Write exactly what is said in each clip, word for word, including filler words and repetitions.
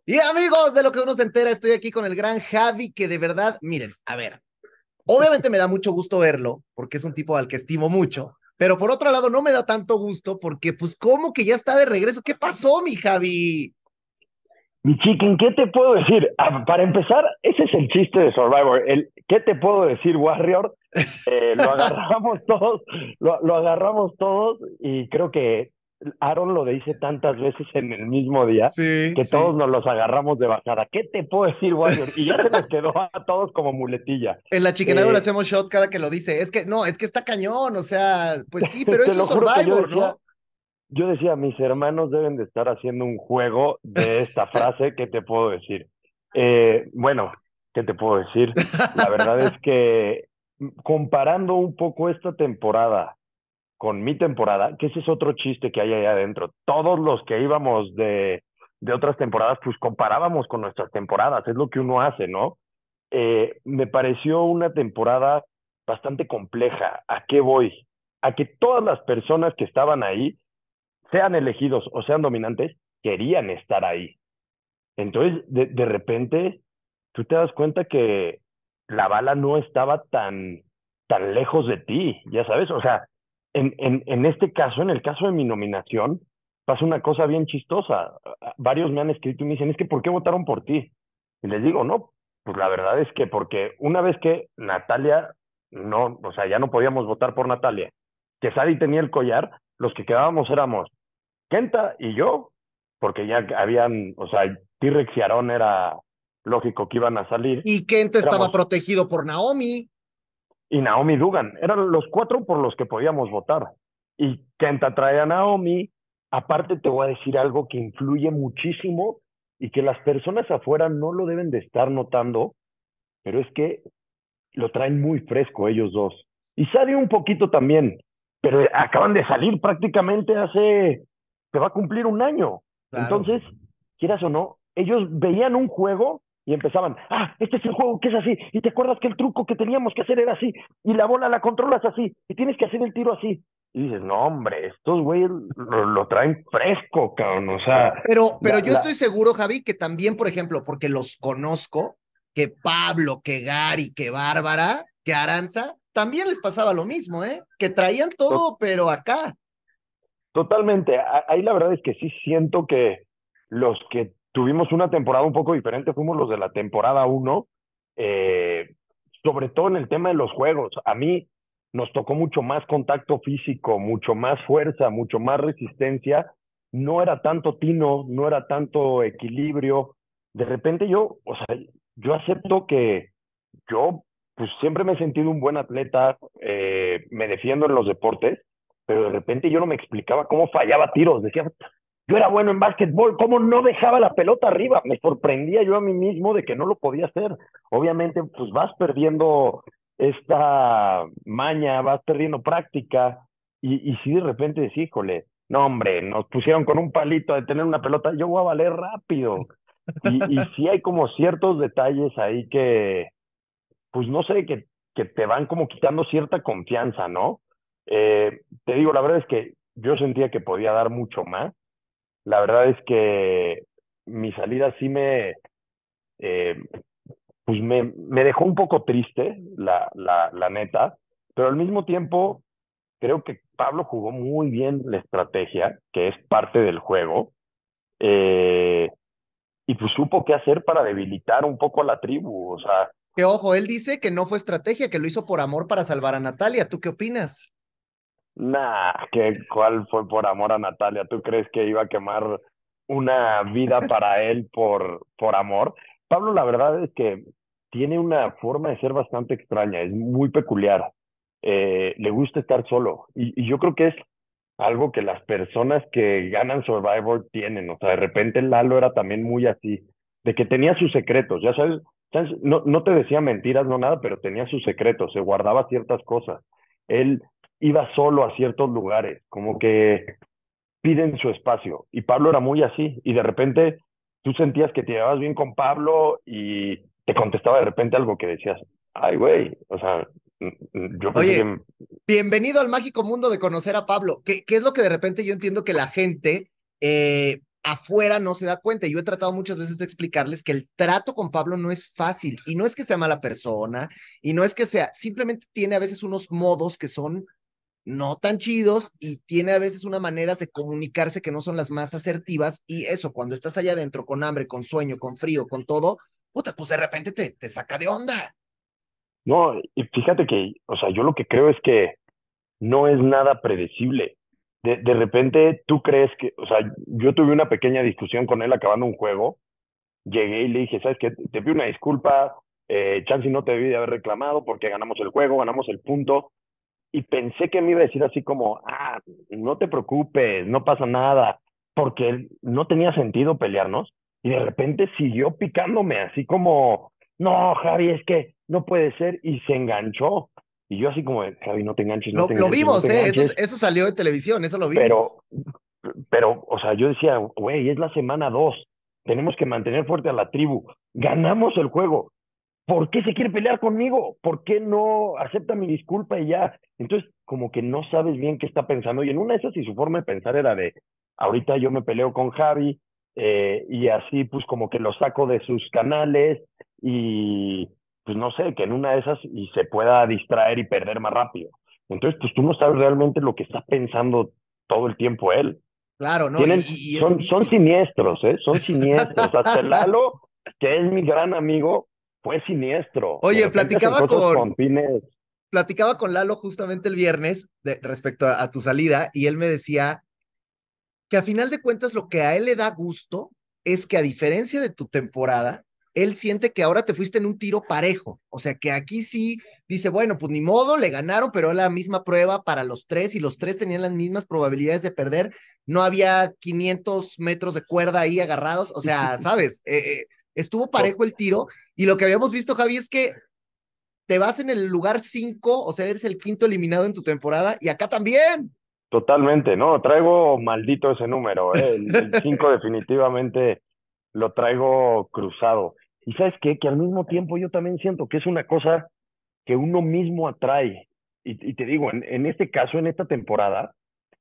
Y amigos de lo que uno se entera, estoy aquí con el gran Javi, que de verdad, miren, a ver, obviamente me da mucho gusto verlo, porque es un tipo al que estimo mucho, pero por otro lado no me da tanto gusto porque pues como que ya está de regreso. ¿Qué pasó, mi Javi? Mi chicken, ¿qué te puedo decir? Ah, para empezar, ese es el chiste de Survivor. El ¿qué te puedo decir, Warrior? Eh, lo agarramos todos, lo, lo agarramos todos y creo que Aaron lo dice tantas veces en el mismo día Sí, que todos sí. nos los agarramos de bajada. ¿Qué te puedo decir, Warrior? Y ya se nos quedó a todos como muletilla. En la Chicken Hour le Eh, hacemos shot cada que lo dice. Es que no, es que está cañón, o sea, pues sí, pero te eso es lo juro que yo Survivor, decía, ¿no? yo decía, mis hermanos deben de estar haciendo un juego de esta frase. ¿Qué te puedo decir? Eh, bueno, ¿qué te puedo decir? La verdad es que mm, comparando un poco esta temporada con mi temporada, que ese es otro chiste que hay allá adentro. Todos los que íbamos de, de otras temporadas, pues comparábamos con nuestras temporadas, es lo que uno hace, ¿no? Eh, me pareció una temporada bastante compleja. ¿A qué voy? A que todas las personas que estaban ahí, sean elegidos o sean dominantes, querían estar ahí. Entonces, de, de repente, tú te das cuenta que la bala no estaba tan, tan lejos de ti, ya sabes. O sea, en, en, en este caso, en el caso de mi nominación, pasa una cosa bien chistosa. Varios me han escrito y me dicen, es que ¿por qué votaron por ti? Y les digo, no, pues la verdad es que porque una vez que Natalia, no, o sea, ya no podíamos votar por Natalia, que Sadi tenía el collar, los que quedábamos éramos Kenta y yo, porque ya habían, o sea, T-Rex y Aaron era lógico que iban a salir, Y Kento estaba éramos, protegido por Naomi. y Naomi Dugan, eran los cuatro por los que podíamos votar. Y Kenta trae a Naomi, aparte te voy a decir algo que influye muchísimo y que las personas afuera no lo deben de estar notando, pero es que lo traen muy fresco ellos dos. Y Sadie un poquito también, pero acaban de salir prácticamente hace, se va a cumplir un año. Claro. Entonces, quieras o no, ellos veían un juego y empezaban, ah, este es el juego que es así, y te acuerdas que el truco que teníamos que hacer era así, y la bola la controlas así, y tienes que hacer el tiro así. Y dices, no, hombre, estos güeyes lo, lo traen fresco, cabrón, o sea, Pero, pero la, yo estoy la, seguro, Javi, que también, por ejemplo, porque los conozco, que Pablo, que Gary, que Bárbara, que Aranza, también les pasaba lo mismo, ¿eh? Que traían todo, pero acá. totalmente. A- Ahí la verdad es que sí siento que los que tuvimos una temporada un poco diferente fuimos los de la temporada uno, eh, sobre todo en el tema de los juegos. A mí nos tocó mucho más contacto físico, mucho más fuerza, mucho más resistencia. No era tanto tino, no era tanto equilibrio. De repente yo, o sea, yo acepto que yo pues siempre me he sentido un buen atleta, eh, me defiendo en los deportes, pero de repente yo no me explicaba cómo fallaba tiros. Decía, yo era bueno en básquetbol, ¿cómo no dejaba la pelota arriba? Me sorprendía yo a mí mismo de que no lo podía hacer. Obviamente, pues vas perdiendo esta maña, vas perdiendo práctica, y, y si de repente decís, híjole, no hombre, nos pusieron con un palito de tener una pelota, yo voy a valer rápido. Y, y sí hay como ciertos detalles ahí que, pues no sé, que, que te van como quitando cierta confianza, ¿no? Eh, te digo, la verdad es que yo sentía que podía dar mucho más. La verdad es que mi salida sí me, eh, pues me, me dejó un poco triste, la, la, la neta, pero al mismo tiempo creo que Pablo jugó muy bien la estrategia, que es parte del juego, eh, y pues supo qué hacer para debilitar un poco a la tribu. O sea, Que ojo, él dice que no fue estrategia, que lo hizo por amor para salvar a Natalia. ¿Tú qué opinas? nah, ¿qué, cuál fue por amor a Natalia? ¿Tú crees que iba a quemar una vida para él por, por amor? Pablo, la verdad es que tiene una forma de ser bastante extraña, es muy peculiar. Eh, le gusta estar solo. Y, y yo creo que es algo que las personas que ganan Survivor tienen. O sea, de repente Lalo era también muy así, de que tenía sus secretos, ya sabes, ¿sabes? No, no te decía mentiras, no nada, pero tenía sus secretos, se guardaba ciertas cosas. Él iba solo a ciertos lugares, como que piden su espacio. Y Pablo era muy así. Y de repente tú sentías que te llevabas bien con Pablo y te contestaba de repente algo que decías, ay, güey, o sea, yo pensé Oye, que bienvenido al mágico mundo de conocer a Pablo. ¿Qué, qué es lo que de repente yo entiendo que la gente, eh, afuera no se da cuenta. Yo he tratado muchas veces de explicarles que el trato con Pablo no es fácil y no es que sea mala persona y no es que sea, simplemente tiene a veces unos modos que son no tan chidos y tiene a veces unas maneras de comunicarse que no son las más asertivas y eso, cuando estás allá adentro con hambre, con sueño, con frío, con todo, puta, pues de repente te, te saca de onda. No, y fíjate que, o sea, yo lo que creo es que no es nada predecible. De, de repente tú crees que, o sea, yo tuve una pequeña discusión con él acabando un juego, llegué y le dije, ¿sabes qué? Te pido una disculpa, eh, Chansey no te debí de haber reclamado porque ganamos el juego, ganamos el punto, y pensé que me iba a decir así como, ah, no te preocupes, no pasa nada, porque no tenía sentido pelearnos, y de repente siguió picándome así como, no, Javi, es que no puede ser, y se enganchó. Y yo así como, Javi, no te enganches, no Lo, te lo enganches, no te vimos, ¿eh? Eso, enganches. eso salió de televisión, eso lo vimos. Pero, pero, o sea, yo decía, güey, es la semana dos, tenemos que mantener fuerte a la tribu, ganamos el juego, ¿por qué se quiere pelear conmigo? ¿Por qué no acepta mi disculpa y ya? Entonces, como que no sabes bien qué está pensando. Y en una de esas, y su forma de pensar era de, ahorita yo me peleo con Javi, eh, y así pues como que lo saco de sus canales y pues no sé, que en una de esas y se pueda distraer y perder más rápido. Entonces, pues tú no sabes realmente lo que está pensando todo el tiempo él. Claro, ¿no? Y, Tienen, y, y es son, son difícil. siniestros, ¿eh? Son siniestros. Hasta el Lalo, que es mi gran amigo, fue siniestro. De Oye, repente hacen platicaba cosas con, con fines. platicaba con Lalo justamente el viernes de, respecto a, a tu salida y él me decía que a final de cuentas lo que a él le da gusto es que a diferencia de tu temporada, él siente que ahora te fuiste en un tiro parejo. O sea, que aquí sí dice, bueno, pues ni modo, le ganaron, pero era la misma prueba para los tres y los tres tenían las mismas probabilidades de perder. No había quinientos metros de cuerda ahí agarrados. O sea, ¿sabes? Eh, eh, estuvo to- parejo el tiro y lo que habíamos visto, Javi, es que te vas en el lugar cinco, o sea, eres el quinto eliminado en tu temporada y acá también. Totalmente, ¿no? Traigo maldito ese número, ¿eh? El, el cinco definitivamente lo traigo cruzado. Y sabes qué, que al mismo tiempo yo también siento que es una cosa que uno mismo atrae. Y, y te digo, en, en este caso, en esta temporada,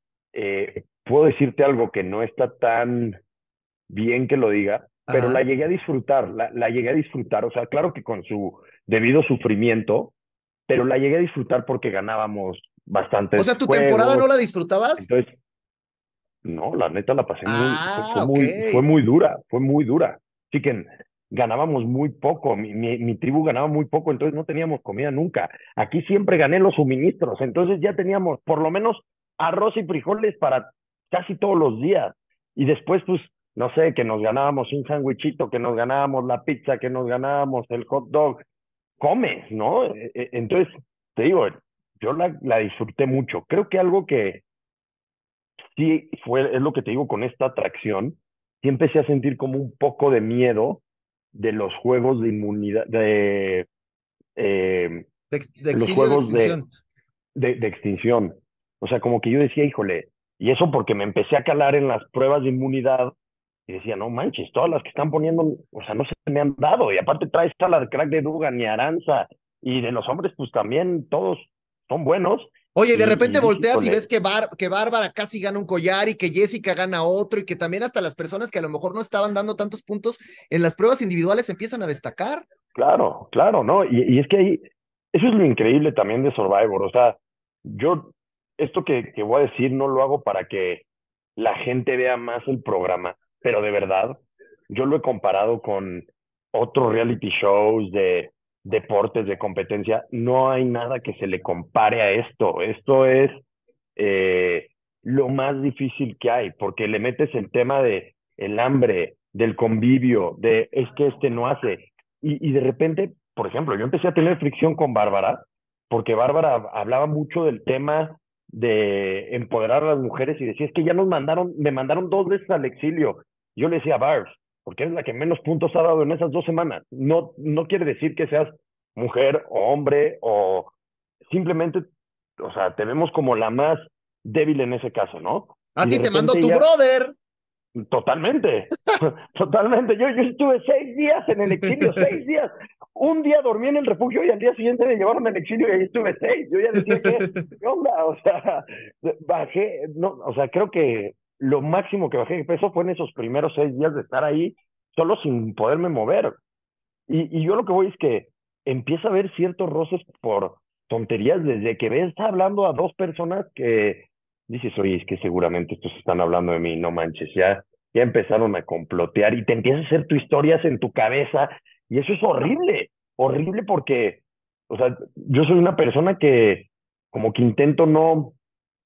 eh, puedo decirte algo que no está tan bien que lo diga, pero la Ajá. llegué a disfrutar, la, la llegué a disfrutar, o sea, claro que con su debido sufrimiento, pero la llegué a disfrutar porque ganábamos O bastantes sea, ¿tu temporada juegos, no la disfrutabas? entonces, no, la neta la pasé muy, fue, Ah, fue ok. muy, fue muy dura, fue muy dura. Así que ganábamos muy poco, mi, mi, mi tribu ganaba muy poco, entonces no teníamos comida nunca. Aquí siempre gané los suministros, entonces ya teníamos por lo menos arroz y frijoles para casi todos los días. Y después, pues, no sé, que nos ganábamos un sándwichito, que nos ganábamos la pizza, que nos ganábamos el hot dog. Comes, ¿no? E- e- Entonces, te digo, yo la, la disfruté mucho. Creo que algo que sí fue, es lo que te digo con esta atracción, sí empecé a sentir como un poco de miedo de los juegos de inmunidad, de eh, De, ex- de los exilio, de juegos de, extinción. de, de extinción. O sea, como que yo decía, híjole, y eso porque me empecé a calar en las pruebas de inmunidad y decía, no manches, todas las que están poniendo, o sea, no se me han dado. Y aparte traes a la de crack de Dugan y Aranza, y de los hombres, pues también todos son buenos. Oye, de Y, repente y dije, volteas y ves híjole, que, Bar que Bárbara casi gana un collar y que Jessica gana otro y que también hasta las personas que a lo mejor no estaban dando tantos puntos en las pruebas individuales empiezan a destacar. claro, claro, ¿no? Y, y es que ahí, eso es lo increíble también de Survivor. O sea, yo, esto que, que voy a decir no lo hago para que la gente vea más el programa, pero de verdad, yo lo he comparado con otros reality shows de deportes, de competencia. No hay nada que se le compare a esto. Esto es eh, lo más difícil que hay, porque le metes el tema de el hambre, del convivio, de es que este no hace. Y, y de repente, por ejemplo, yo empecé a tener fricción con Bárbara, porque Bárbara hablaba mucho del tema de empoderar a las mujeres y decía, es que ya nos mandaron, me mandaron dos veces al exilio. Yo le decía, Barbs, porque eres la que menos puntos ha dado en esas dos semanas. No, no quiere decir que seas mujer o hombre o simplemente, o sea, te vemos como la más débil en ese caso, ¿no? A Y ti de te mando repente tu ella, brother. totalmente, totalmente. Yo, yo estuve seis días en el exilio, seis días. Un día dormí en el refugio y al día siguiente me llevaron al exilio y ahí estuve seis. Yo ya decía que, ¿qué onda? O sea, bajé, no, o sea, creo que lo máximo que bajé de peso fue en esos primeros seis días de estar ahí, solo sin poderme mover. Y, y yo lo que voy es que empieza a haber ciertos roces por tonterías desde que ves hablando a dos personas que dices, oye, es que seguramente estos están hablando de mí, no manches, ya, ya empezaron a complotear y te empiezas a hacer tus historias en tu cabeza y eso es horrible, horrible porque, o sea, yo soy una persona que como que intento no,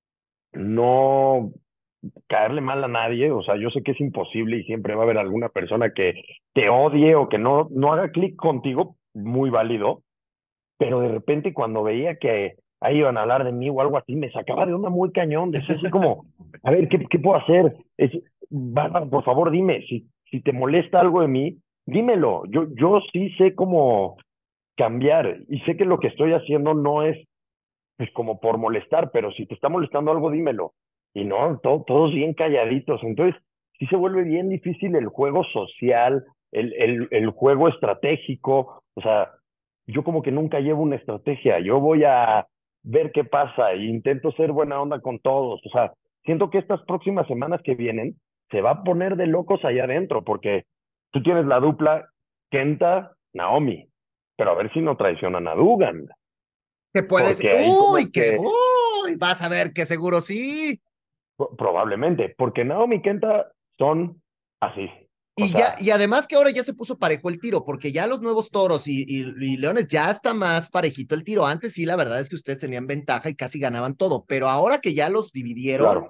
no caerle mal a nadie, o sea, yo sé que es imposible y siempre va a haber alguna persona que te odie o que no, no haga clic contigo, muy válido, pero de repente cuando veía que ahí iban a hablar de mí o algo así, me sacaba de onda muy cañón, decía así como, a ver, ¿qué, qué puedo hacer? Es, Bárbara, por favor, dime, si, si te molesta algo de mí, dímelo, yo, yo sí sé cómo cambiar y sé que lo que estoy haciendo no es pues como por molestar, pero si te está molestando algo, dímelo. Y no, to- todos bien calladitos. Entonces, sí se vuelve bien difícil el juego social, el, el, el juego estratégico. O sea, yo como que nunca llevo una estrategia. Yo voy a ver qué pasa e intento ser buena onda con todos. O sea, siento que estas próximas semanas que vienen se va a poner de locos allá adentro, porque tú tienes la dupla Kenta, Naomi, pero a ver si no traicionan a Dugan, Que puedes, porque ahí como uy, que, que uy, vas a ver que seguro sí. Pro- probablemente, porque Naomi y Kenta son así. O Y ya, sea, y además que ahora ya se puso parejo el tiro, porque ya los nuevos toros y, y, y leones ya está más parejito el tiro. Antes sí, la verdad es que ustedes tenían ventaja y casi ganaban todo, pero ahora que ya los dividieron, claro.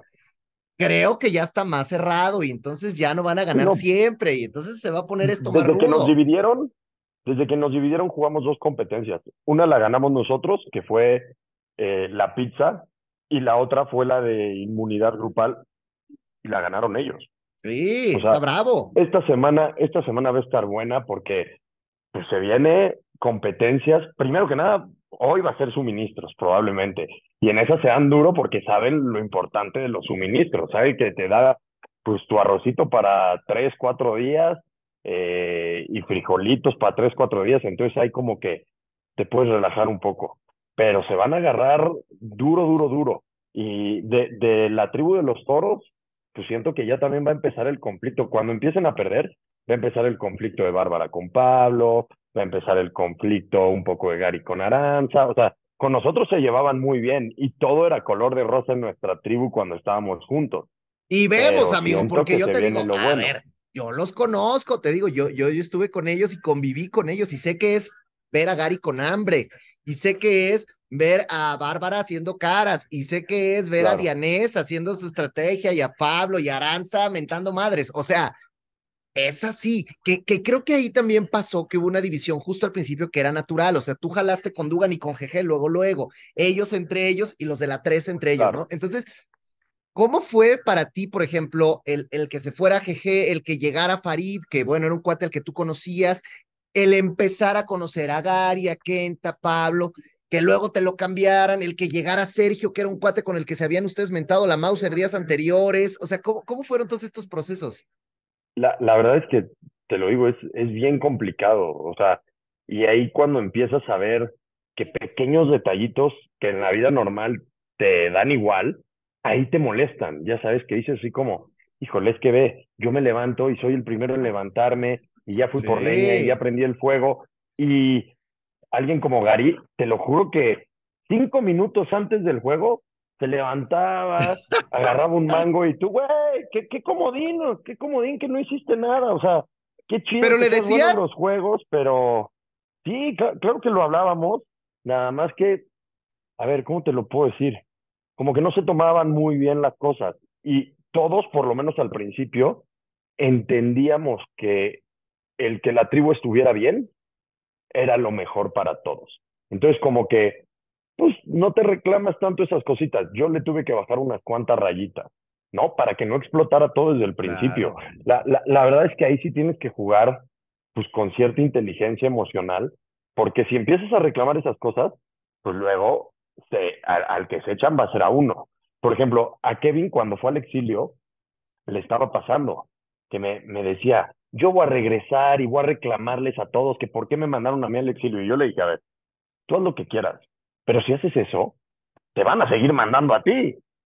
creo que ya está más cerrado y entonces ya no van a Sí, ganar no, siempre y entonces se va a poner esto más desde que nos rudo. dividieron, desde que nos dividieron jugamos dos competencias. Una la ganamos nosotros, que fue eh, la pizza, y la otra fue la de inmunidad grupal, y la ganaron ellos. Sí, O está sea, bravo. esta semana, esta semana va a estar buena porque pues se viene competencias. Primero que nada, hoy va a ser suministros, probablemente. Y en esas se dan duro porque saben lo importante de los suministros. Saben que te da pues tu arrocito para tres, cuatro días eh, y frijolitos para tres, cuatro días. Entonces hay como que te puedes relajar un poco. Pero se van a agarrar duro, duro, duro. Y de, de la tribu de los toros, pues siento que ya también va a empezar el conflicto. Cuando empiecen a perder, va a empezar el conflicto de Bárbara con Pablo, va a empezar el conflicto un poco de Gary con Aranza, o sea, con nosotros se llevaban muy bien y todo era color de rosa en nuestra tribu cuando estábamos juntos, Y vemos, pero amigo, siento porque que yo se te viene digo, lo a bueno. ver, yo los conozco, te digo, yo, yo, yo estuve con ellos y conviví con ellos y sé que es ver a Gary con hambre y sé que es ver a Bárbara haciendo caras y sé que es ver a Claro, Dianés haciendo su estrategia y a Pablo y a Aranza mentando madres. O sea, es así, que, que creo que ahí también pasó que hubo una división justo al principio que era natural, o sea, tú jalaste con Dugan y con G G, luego, luego, ellos entre ellos y los de la tres entre ellos, ¿no? claro. Entonces, ¿cómo fue para ti, por ejemplo, el, el que se fuera G G, el que llegara Farid, que bueno, era un cuate al que tú conocías, el empezar a conocer a Gary, a Kenta, Pablo, que luego te lo cambiaran, el que llegara Sergio, que era un cuate con el que se habían ustedes mentado la Mauser días anteriores? O sea, ¿cómo, cómo fueron todos estos procesos? La, la verdad es que, te lo digo, es, es bien complicado, o sea, y ahí cuando empiezas a ver que pequeños detallitos que en la vida normal te dan igual, ahí te molestan, ya sabes, que dices así como, híjole, es que ve, yo me levanto y soy el primero en levantarme y ya fui por leña y ya Sí. prendí el fuego y alguien como Gary, te lo juro que cinco minutos antes del juego se levantaba, agarraba un mango y tú, güey, qué, qué comodín, qué comodín que no hiciste nada. O sea, qué chido Pero que le seas bueno en los decías, juegos, pero sí, cla- claro que lo hablábamos, nada más que, a ver, ¿cómo te lo puedo decir? Como que no se tomaban muy bien las cosas y todos, por lo menos al principio, entendíamos que el que la tribu estuviera bien era lo mejor para todos. Entonces, como que, pues, no te reclamas tanto esas cositas. Yo le tuve que bajar unas cuantas rayitas, ¿no? Para que no explotara todo desde el principio. claro. La, la, la verdad es que ahí sí tienes que jugar, pues, con cierta inteligencia emocional, porque si empiezas a reclamar esas cosas, pues luego se, al, al que se echan va a ser a uno. Por ejemplo, a Kevin cuando fue al exilio, le estaba pasando, que me, me decía, yo voy a regresar y voy a reclamarles a todos que por qué me mandaron a mí al exilio. Y yo le dije, a ver, tú haz lo que quieras, pero si haces eso, te van a seguir mandando a ti.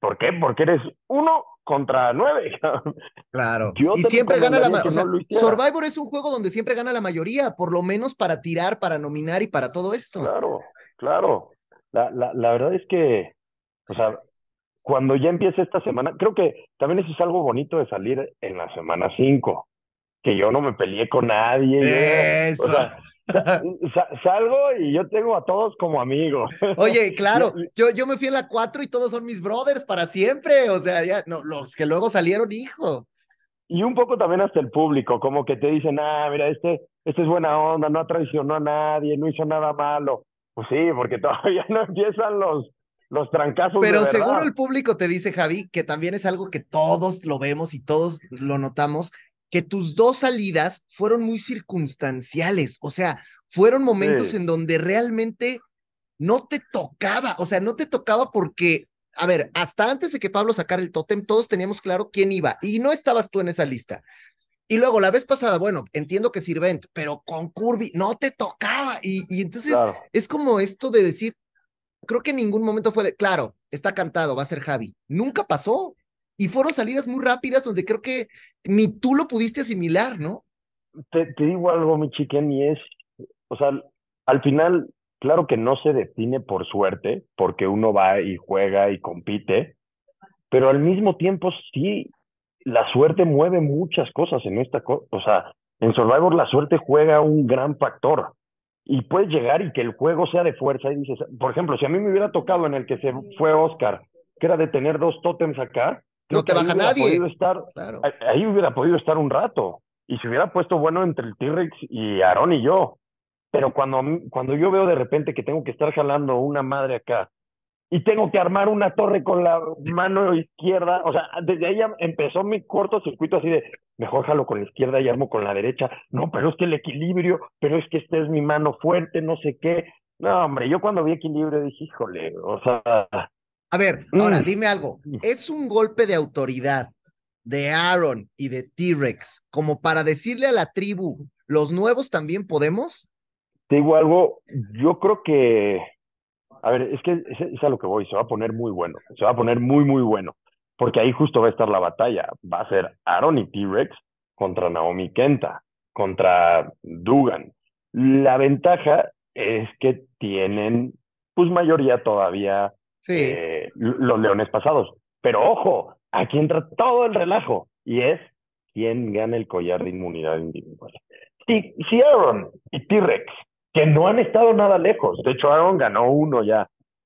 ¿Por qué? Porque eres uno contra nueve. Claro. Yo Y te siempre gana la, recomendaría ma- que o no sea, lo hicieras. Survivor es un juego donde siempre gana la mayoría, por lo menos para tirar, para nominar y para todo esto. Claro, claro. La, la, la verdad es que, o sea, cuando ya empieza esta semana, creo que también eso es algo bonito de salir en la semana cinco, que yo no me peleé con nadie, yo, o Eso. sea, sa- sa- salgo y yo tengo a todos como amigos. Oye, Y, claro, y, yo, yo me fui en la cuatro y todos son mis brothers para siempre. O sea, ya, no, los que luego salieron, hijo. y un poco también hasta el público, como que te dicen, ah, mira, este, este es buena onda, no traicionó a nadie, no hizo nada malo. Pues sí, porque todavía no empiezan los, los trancazos de Pero seguro verdad. el público te dice, Javi, que también es algo que todos lo vemos y todos lo notamos, que tus dos salidas fueron muy circunstanciales. O sea, fueron momentos Sí, en donde realmente no te tocaba. O sea, no te tocaba porque, a ver, hasta antes de que Pablo sacara el tótem, todos teníamos claro quién iba y no estabas tú en esa lista. Y luego la vez pasada, bueno, entiendo que Sirvent, pero con Curvy no te tocaba. Y, y entonces claro. es como esto de decir, creo que en ningún momento fue de, claro, está cantado, va a ser Javi. Nunca pasó. Y fueron salidas muy rápidas donde creo que ni tú lo pudiste asimilar, ¿no? Te, te digo algo, mi chiquen, y es, o sea, al final, claro que no se define por suerte, porque uno va y juega y compite, pero al mismo tiempo sí, la suerte mueve muchas cosas en esta cosa, o sea, en Survivor la suerte juega un gran factor. Y puedes llegar y que el juego sea de fuerza y dices, por ejemplo, si a mí me hubiera tocado en el que se fue Oscar, que era de tener dos tótems acá, No creo te que ahí baja hubiera podido nadie. estar, Claro. ahí hubiera podido estar un rato. Y se hubiera puesto bueno entre el T-Rex y Aaron y yo. Pero cuando, cuando yo veo de repente que tengo que estar jalando una madre acá y tengo que armar una torre con la mano izquierda, o sea, desde ahí ya empezó mi cortocircuito así de, mejor jalo con la izquierda y armo con la derecha, no, pero es que el equilibrio, pero es que esta es mi mano fuerte, no sé qué. No, hombre, yo cuando vi equilibrio dije, híjole, o sea, A ver, ahora mm, dime algo. ¿Es un golpe de autoridad de Aaron y de T-Rex como para decirle a la tribu, los nuevos también podemos? te digo algo, yo creo que, a ver, es que es, es a lo que voy, se va a poner muy bueno, se va a poner muy, muy bueno, porque ahí justo va a estar la batalla, va a ser Aaron y T-Rex contra Naomi Kenta, contra Dugan. La ventaja es que tienen, pues, mayoría todavía Sí. eh, los leones pasados, pero ojo, aquí entra todo el relajo, y es quién gana el collar de inmunidad individual. Si, si Aaron y T-Rex, que no han estado nada lejos, de hecho Aaron ganó uno ya,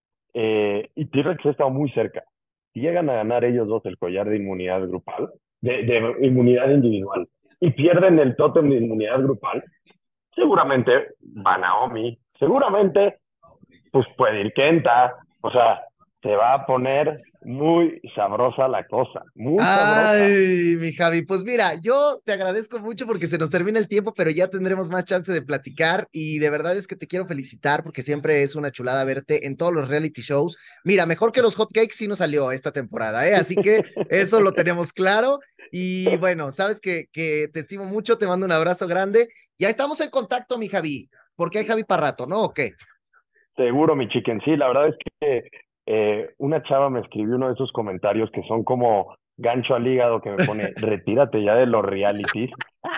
eh, y T-Rex ha estado muy cerca. Si llegan a ganar ellos dos el collar de inmunidad grupal, de, de inmunidad individual, y pierden el tótem de inmunidad grupal, seguramente va Naomi, seguramente pues puede ir Kenta, o sea, se va a poner muy sabrosa la cosa, muy sabrosa. Ay, mi Javi, pues mira, yo te agradezco mucho porque se nos termina el tiempo, pero ya tendremos más chance de platicar y de verdad es que te quiero felicitar porque siempre es una chulada verte en todos los reality shows. Mira, mejor que los hotcakes sí nos salió esta temporada, ¿eh? Así que eso lo tenemos claro y bueno, sabes que, que te estimo mucho, te mando un abrazo grande. Ya estamos en contacto, mi Javi, porque hay Javi para rato, ¿no? ¿O qué? Seguro, mi chicken. Sí, la verdad es que eh, una chava me escribió uno de esos comentarios que son como gancho al hígado que me pone, retírate ya de los realities.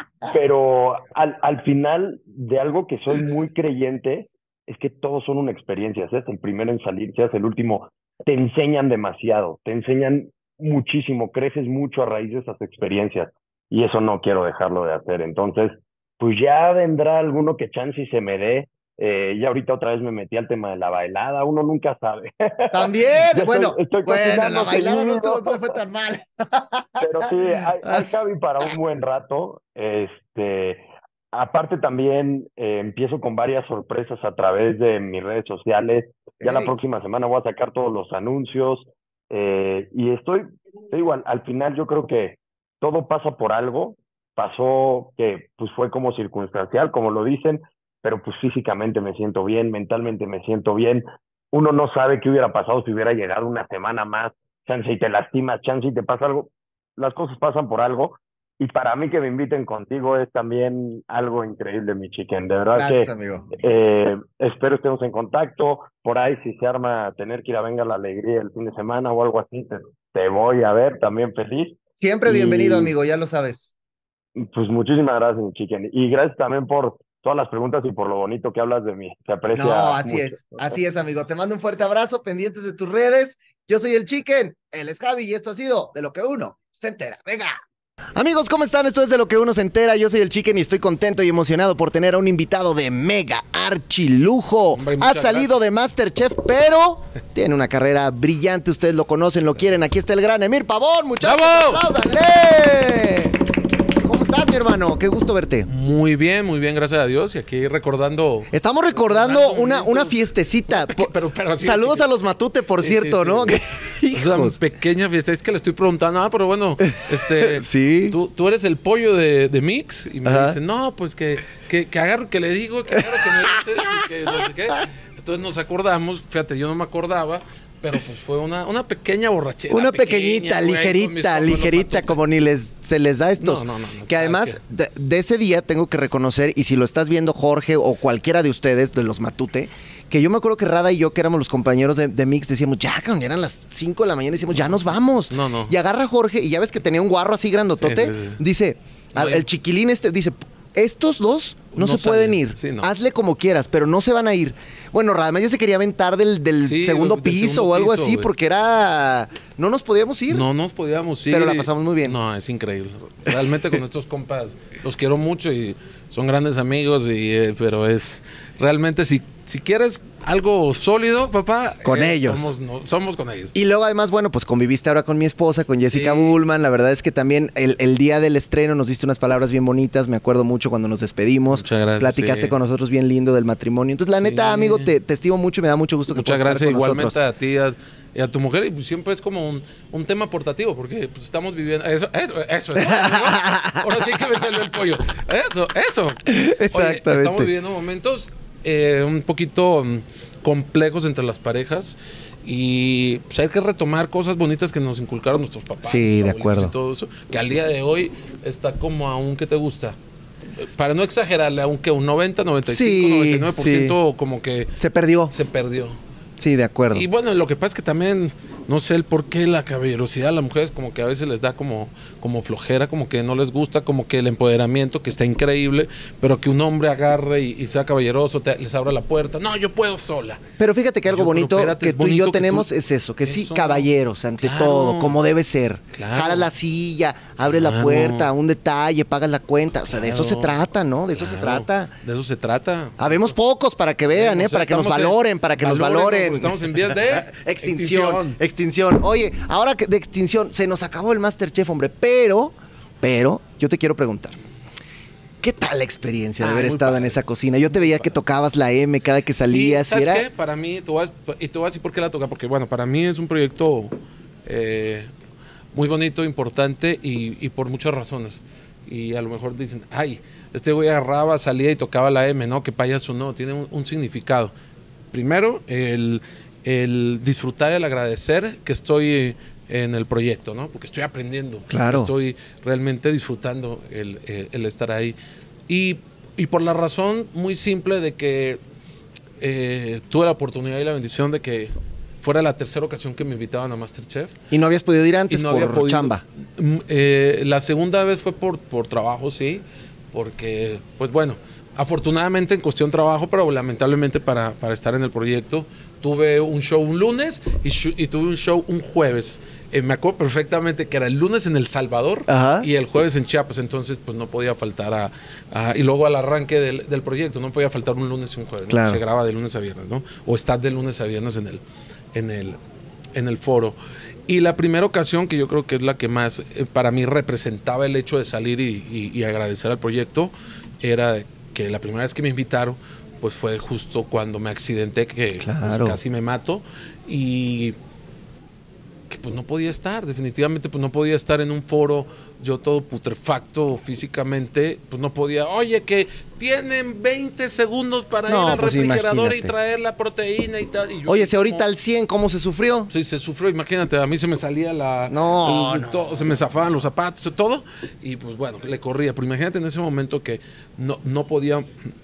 Pero al, al final de algo que soy muy creyente es que todos son una experiencia. Seas el primero en salir, seas el último, te enseñan demasiado, te enseñan muchísimo, creces mucho a raíz de esas experiencias. Y eso no quiero dejarlo de hacer. Entonces, pues ya vendrá alguno que chance y se me dé. Eh, y ahorita otra vez me metí al tema de la bailada, uno nunca sabe. También, Ya estoy, bueno, estoy bueno, la cocinando bailada no estuvo, seguido. no fue tan mal. Pero sí, hay, hay Javi para un buen rato. Este, aparte también eh, empiezo con varias sorpresas a través de mis redes sociales. Ya la Hey. próxima semana voy a sacar todos los anuncios. Eh, y estoy, te digo, al, al final yo creo que todo pasa por algo. Pasó que pues fue como circunstancial, como lo dicen, pero pues físicamente me siento bien, mentalmente me siento bien. Uno no sabe qué hubiera pasado si hubiera llegado una semana más, chance y te lastimas, chance y te pasa algo, las cosas pasan por algo, Y para mí que me inviten contigo es también algo increíble, mi chicken. De verdad Gracias, que amigo. eh, espero estemos en contacto. Por ahí, si se arma tener que ir a Venga la Alegría el fin de semana o algo así, te, te voy a ver también feliz. Siempre bienvenido, Y amigo, ya lo sabes. pues muchísimas gracias, mi chicken. Y gracias también por todas las preguntas y por lo bonito que hablas de mí. Se No, aprecia así mucho. es, así es, amigo. Te mando un fuerte abrazo, pendientes de tus redes. Yo soy el Chicken, él es Javi y esto ha sido de lo que uno se entera. Venga. Amigos, ¿cómo están? Esto es de lo que uno se entera. Yo soy el Chicken y estoy contento y emocionado por tener a un invitado de mega archilujo. Hombre, Ha muchas salido de MasterChef, pero tiene una carrera brillante. Ustedes lo conocen, lo quieren. Aquí está el gran Emir Pavón, muchachos. ¡Bravo! ¡Apláudanle! ¿Cómo estás, mi hermano? Qué gusto verte. Muy bien, muy bien, gracias a Dios. Y aquí recordando. Estamos recordando Recordando una, momentos. una fiestecita. Pero- pero- pero así- Saludos a los Matute, por Sí, cierto, sí, ¿no? sí. O sea, Hijos. pequeña fiesta. Es que le estoy preguntando, ah, pero bueno, este. Sí. Tú, tú eres el pollo de, de Mix. Y me Ajá. dicen, no, pues que, que, que agarro, que le digo, que agarro, que me dices, y que no sé qué. Entonces nos acordamos, fíjate, yo no me acordaba. Pero pues fue una, una pequeña borrachera. Una pequeña, pequeñita, güey, con mis ligerita, compas, los ligerita, Matute. como ni les se les da a estos. No, no, no, no, que claro además, que- de, de ese día tengo que reconocer, y si lo estás viendo Jorge o cualquiera de ustedes, de los Matute, que yo me acuerdo que Rada y yo, que éramos los compañeros de, de Mix, decíamos, ya, cabrón, ya eran las cinco de la mañana, y decíamos, ya nos vamos. No, no. Y agarra Jorge, y ya ves que tenía un guarro así grandotote, Sí, sí, sí. dice, No, al- y- el chiquilín este, dice, estos dos no, No se pueden salen. ir. Sí, no. Hazle como quieras, pero no se van a ir. Bueno, Radamés ya se quería aventar del, del Sí, segundo del piso segundo o algo piso, así, güey. porque era... No nos podíamos ir. No nos podíamos ir. Pero la y- pasamos muy bien. No, es increíble. Realmente con estos compas los quiero mucho y son grandes amigos, y, eh, pero es realmente si, si quieres algo sólido, papá. Con eh, ellos. Somos, no, somos con ellos. Y luego además, bueno, pues conviviste ahora con mi esposa, con Jessica Sí. Bullman. La verdad es que también el, el día del estreno nos diste unas palabras bien bonitas. Me acuerdo mucho cuando nos despedimos. Muchas gracias, Platicaste sí. con nosotros bien lindo del matrimonio. Entonces, la Sí. neta, amigo, te, te estimo mucho y me da mucho gusto que Muchas puedas estar gracias con igualmente nosotros. a ti a- y a tu mujer. Y pues siempre es como un, un tema portativo, porque pues estamos viviendo. Eso, eso, eso es. ¿no? Ahora sí que me salió el pollo. Eso, eso. Oye, Exactamente. estamos viviendo momentos eh, un poquito mm, complejos entre las parejas. Y pues hay que retomar cosas bonitas que nos inculcaron nuestros papás. Sí, de nuestros abuelitos acuerdo. Y todo eso, que al día de hoy está como aún que te gusta. Eh, Para no exagerarle, aunque un noventa, noventa y cinco, Sí, noventa y nueve por ciento como que Se perdió. se perdió. Sí, de acuerdo. Y bueno, lo que pasa es que también, no sé el por qué la caballerosidad a las mujeres como que a veces les da como, como flojera, como que no les gusta, como que el empoderamiento, que está increíble, pero que un hombre agarre y, y sea caballeroso, te- les abra la puerta. No, yo puedo sola. Pero fíjate que algo Yo, pero bonito espérate, que es tú y yo bonito que tenemos tú- es eso, que sí, Eso. caballeros ante Claro. todo, como debe ser. Claro. Jalas la silla, abres la Claro. puerta, un detalle, pagas la cuenta. O sea, de eso se Claro. trata, ¿no? De eso se Claro, trata. De eso se trata. Habemos pocos para que vean, O ¿eh? sea, Para que nos estamos en- valoren, para que nos valórenos, valoren. porque Estamos en vías de Extinción, extinción. Oye, ahora que de extinción, se nos acabó el Masterchef, hombre, pero, pero, yo te quiero preguntar. ¿Qué tal la experiencia de Ah, haber muy estado en padre. esa cocina? Yo te veía que tocabas la M cada que salías. Sí, ¿sabes y era... qué? Para mí, te voy a- y te voy a decir por qué la toca, porque bueno, para mí es un proyecto eh, muy bonito, importante y, y por muchas razones. Y a lo mejor dicen, ay, este güey agarraba, salía y tocaba la M, ¿no? Que payaso, no, tiene un, un significado. Primero, el, el disfrutar, el agradecer que estoy en el proyecto, ¿no? Porque estoy aprendiendo. Claro. Estoy realmente disfrutando el, el- el estar ahí. Y, y por la razón muy simple de que eh, tuve la oportunidad y la bendición de que fuera la tercera ocasión que me invitaban a MasterChef. Y no habías podido ir antes Y no por había podido. chamba. Mm, eh, la segunda vez fue por, por trabajo, sí, porque, pues bueno, afortunadamente en cuestión trabajo, pero lamentablemente para, para estar en el proyecto, tuve un show un lunes y, shu- y tuve un show un jueves. Eh, me acuerdo perfectamente que era el lunes en El Salvador Ajá. y el jueves en Chiapas, entonces pues no podía faltar a... a- y luego al arranque del, del proyecto, no podía faltar un lunes y un jueves, ¿no? Claro. Se graba de lunes a viernes, ¿no? O estás de lunes a viernes en el, en el, en el foro. Y la primera ocasión, que yo creo que es la que más eh, para mí representaba el hecho de salir y, y- y agradecer al proyecto, era que la primera vez que me invitaron, pues fue justo cuando me accidenté, que pues, Claro. casi me mato. Y que pues no podía estar, definitivamente pues no podía estar en un foro, yo todo putrefacto físicamente, pues no podía, oye, que tienen veinte segundos para No, ir al pues refrigerador y imagínate. traer la proteína y tal. Y yo, Oye, si no, ahorita al cien, ¿cómo se sufrió? sí, se sufrió, imagínate, a mí se me salía la... No, el- no. todo, se me zafaban los zapatos y todo, y pues bueno, le corría, pero imagínate en ese momento que no, no podía...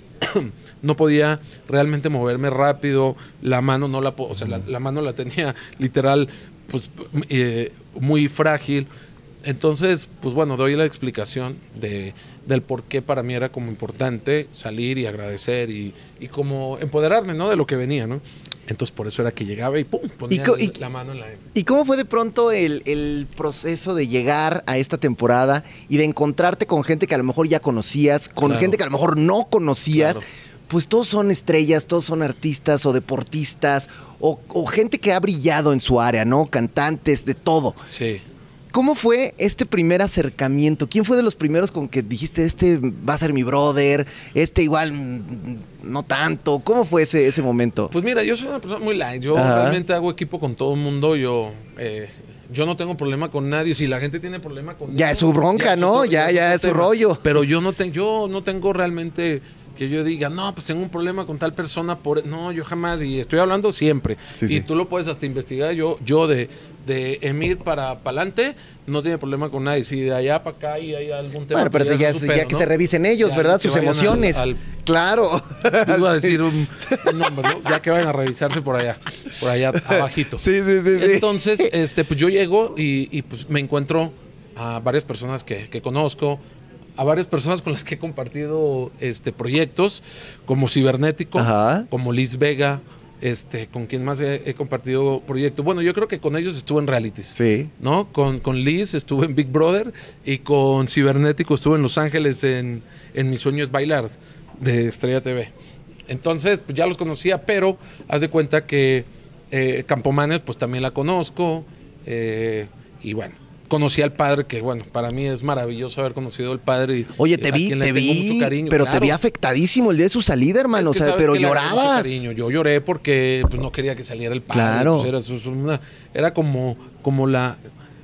no podía realmente moverme rápido, la mano no la, po- o sea, la, la mano la tenía literal, pues eh, muy frágil. Entonces, pues bueno, doy la explicación de, del por qué para mí era como importante salir y agradecer y, y como empoderarme, ¿no? De lo que venía, ¿no? Entonces, por eso era que llegaba y pum, ponía co- el- y- la mano en la... ¿Y cómo fue de pronto el, el proceso de llegar a esta temporada y de encontrarte con gente que a lo mejor ya conocías, con Claro. gente que a lo mejor no conocías? Claro. Pues todos son estrellas, todos son artistas o deportistas o, o gente que ha brillado en su área, ¿no? Cantantes, de todo. Sí. ¿Cómo fue este primer acercamiento? ¿Quién fue de los primeros con que dijiste, este va a ser mi brother, este igual mm, no tanto? ¿Cómo fue ese, ese momento? Pues mira, yo soy una persona muy light. Yo Ajá. realmente hago equipo con todo el mundo. Yo, eh, yo no tengo problema con nadie. Si la gente tiene problema con Ya es su bronca, ¿no? Ya- ya es su rollo. Pero yo no, te- yo no tengo realmente que yo diga, no, pues tengo un problema con tal persona. Por... No, yo jamás. Y estoy hablando siempre. Sí, y sí. tú lo puedes hasta investigar. Yo, yo de, de Emir para adelante no tiene problema con nadie. Si de allá para acá y hay algún tema. Bueno, pero pues eso ya, es es, su ya pedo, que ¿no? se revisen ellos, Ya, ¿verdad? que Sus vayan al- emociones. al- Claro. Iba a decir un, un nombre, ¿no? Ya que vayan a revisarse por allá, por allá abajito. Sí, sí, sí, sí. Entonces, este, pues yo llego y, y, pues me encuentro a varias personas que, que conozco, a varias personas con las que he compartido este, proyectos, como Cibernético, Ajá. como Liz Vega, este, con quien más he, he compartido proyectos. Bueno, yo creo que con ellos estuve en realities. Sí. ¿No? Con, con Liz estuve en Big Brother y con Cibernético estuve en Los Ángeles en, en Mi Sueño es Bailar de Estrella T V. Entonces, pues ya los conocía, pero haz de cuenta que eh, Campomanes, pues también la conozco. eh, y bueno, conocí al padre, que bueno, para mí es maravilloso haber conocido al padre. Y, Oye, te a vi, quien le te tengo vi, mucho cariño, pero te claro. vi afectadísimo el día de su salida, hermano. Es que o sea, sabes pero que le agarré mucho llorabas. cariño. Yo lloré porque pues, no quería que saliera el padre. Claro. Pues, era, eso es una- era como, como la...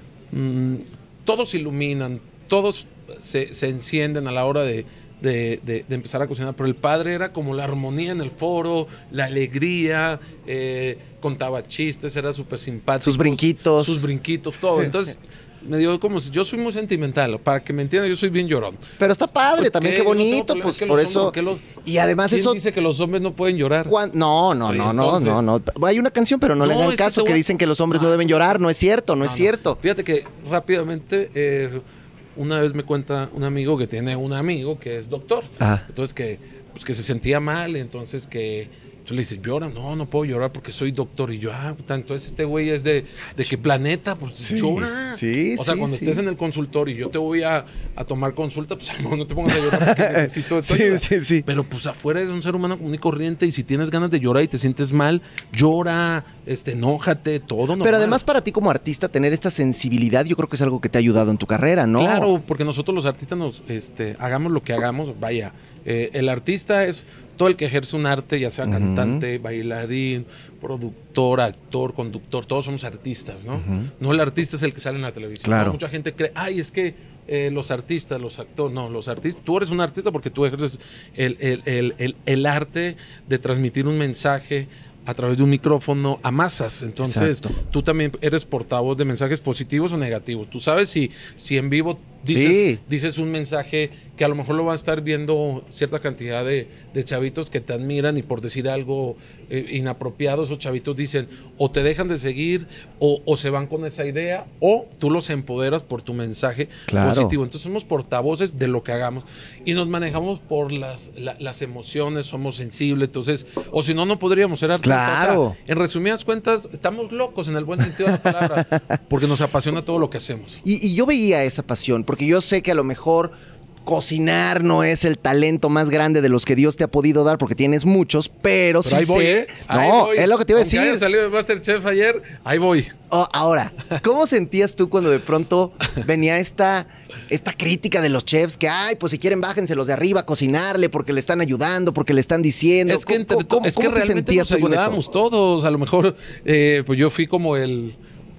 mm, todos se iluminan, todos se, se encienden a la hora de, de, de- de empezar a cocinar, pero el padre era como la armonía en el foro, la alegría, eh, contaba chistes, era súper simpático. Sus brinquitos. Sus brinquitos, todo. Entonces... Me dio como si yo soy muy sentimental, para que me entiendan, yo soy bien llorón. Pero está padre Pues, también, ¿qué? qué Yo no tengo bonito, problema, pues es que por los eso. hombres, ¿qué los- Y además ¿Quién eso. dice que los hombres no pueden llorar? cuan- No, no, Oye, no, no, entonces- no, no. Hay una canción, pero no, le No, hagan es que caso te que voy- dicen que los hombres no, No, deben eso- llorar. No es cierto, no, es cierto. Fíjate que rápidamente, eh, una vez me cuenta un amigo que tiene un amigo que es doctor. Ajá. Entonces que, pues que se sentía mal, entonces que... Tú le dices, llora, no, no puedo llorar porque soy doctor. Y yo, ah, puta, entonces este güey es de, de qué planeta, pues Sí, llora. sí, O sea, sí, cuando sí. estés en el consultorio y yo te voy a, a tomar consulta, pues a lo mejor no te pongas a llorar porque necesito de tu Sí, ayuda. sí, sí. Pero pues afuera es un ser humano común y corriente y si tienes ganas de llorar y te sientes mal, llora, este, enójate, todo normal. Pero además para ti como artista tener esta sensibilidad yo creo que es algo que te ha ayudado en tu carrera, ¿no? Claro, porque nosotros los artistas nos, este, hagamos lo que hagamos, vaya, eh, el artista es todo el que ejerce un arte, ya sea Ujú. cantante, bailarín, productor, actor, conductor, todos somos artistas, ¿no? Ujú. No el artista es el que sale en la televisión. Claro. ¿no? Mucha gente cree, ay, es que eh, los artistas, los actores, no, los artistas, tú eres un artista porque tú ejerces el, el, el, el, el arte de transmitir un mensaje a través de un micrófono a masas. Entonces, Exacto. tú también eres portavoz de mensajes positivos o negativos. Tú sabes si, si en vivo dices, Sí. dices un mensaje que a lo mejor lo va a estar viendo cierta cantidad de, de chavitos que te admiran y por decir algo eh, inapropiado, esos chavitos dicen o te dejan de seguir o, o se van con esa idea o tú los empoderas por tu mensaje Claro. positivo. Entonces somos portavoces de lo que hagamos y nos manejamos por las, la- las emociones, somos sensibles, entonces, o si no, no podríamos ser artistas. Claro. O sea, en resumidas cuentas, estamos locos en el buen sentido de la palabra porque nos apasiona todo lo que hacemos. Y, y yo veía esa pasión, porque yo sé que a lo mejor cocinar no es el talento más grande de los que Dios te ha podido dar, porque tienes muchos, pero, Pero sí ahí voy, sé. ¿eh? Ahí No, voy. es lo que te iba a Aunque haya decir. salido de MasterChef ayer, ahí voy. Oh, ahora, ¿cómo sentías tú cuando de pronto venía esta, esta crítica de los chefs que, ay, pues si quieren bájense los de arriba a cocinarle porque le están ayudando, porque le están diciendo? Es que, entre ¿Cómo, to- cómo- es que cómo te realmente sentías nos tú con eso? ayudábamos todos. A lo mejor, eh, pues yo fui como el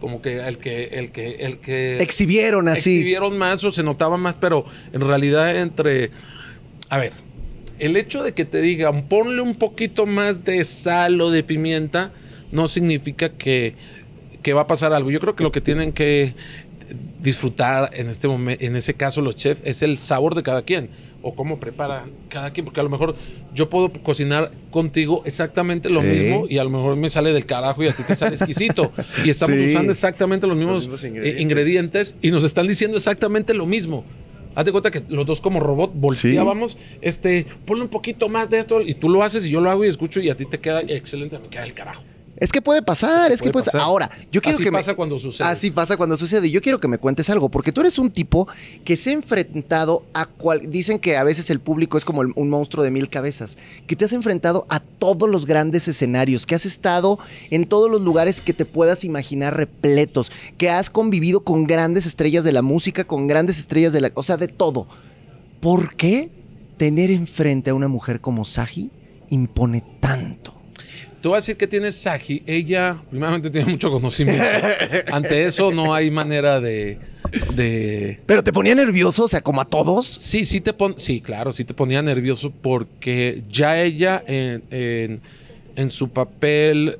como que el que, el que, el que exhibieron así. Exhibieron más o se notaba más, pero en realidad entre, a ver, el hecho de que te digan ponle un poquito más de sal o de pimienta no significa que, que va a pasar algo. Yo creo que lo que tienen que disfrutar en este momento, en ese caso los chefs, es el sabor de cada quien o cómo prepara cada quien, porque a lo mejor yo puedo cocinar contigo exactamente lo sí. mismo y a lo mejor me sale del carajo y a ti te sale exquisito y estamos sí. usando exactamente los mismos, los mismos ingredientes. Eh, ingredientes y nos están diciendo exactamente lo mismo. Hazte cuenta que los dos como robot volteábamos, sí. este, ponle un poquito más de esto y tú lo haces y yo lo hago y escucho y a ti te queda excelente, me queda el carajo. Es que puede pasar, es que, es que puede pasar. Ahora, yo quiero así que pasa me... cuando sucede. Así pasa cuando sucede. Yo quiero que me cuentes algo, porque tú eres un tipo que se ha enfrentado a cual... Dicen que a veces el público es como el, un monstruo de mil cabezas, que te has enfrentado a todos los grandes escenarios, que has estado en todos los lugares que te puedas imaginar repletos, que has convivido con grandes estrellas de la música, con grandes estrellas de la... O sea, de todo. ¿Por qué tener enfrente a una mujer como Saji impone tanto? Te voy a decir que tiene Saji. Ella, primeramente, tiene mucho conocimiento. Ante eso no hay manera de, de... ¿Pero te ponía nervioso? O sea, ¿como a todos? Sí, sí, te pon... sí, claro, sí te ponía nervioso porque ya ella en, en, en su papel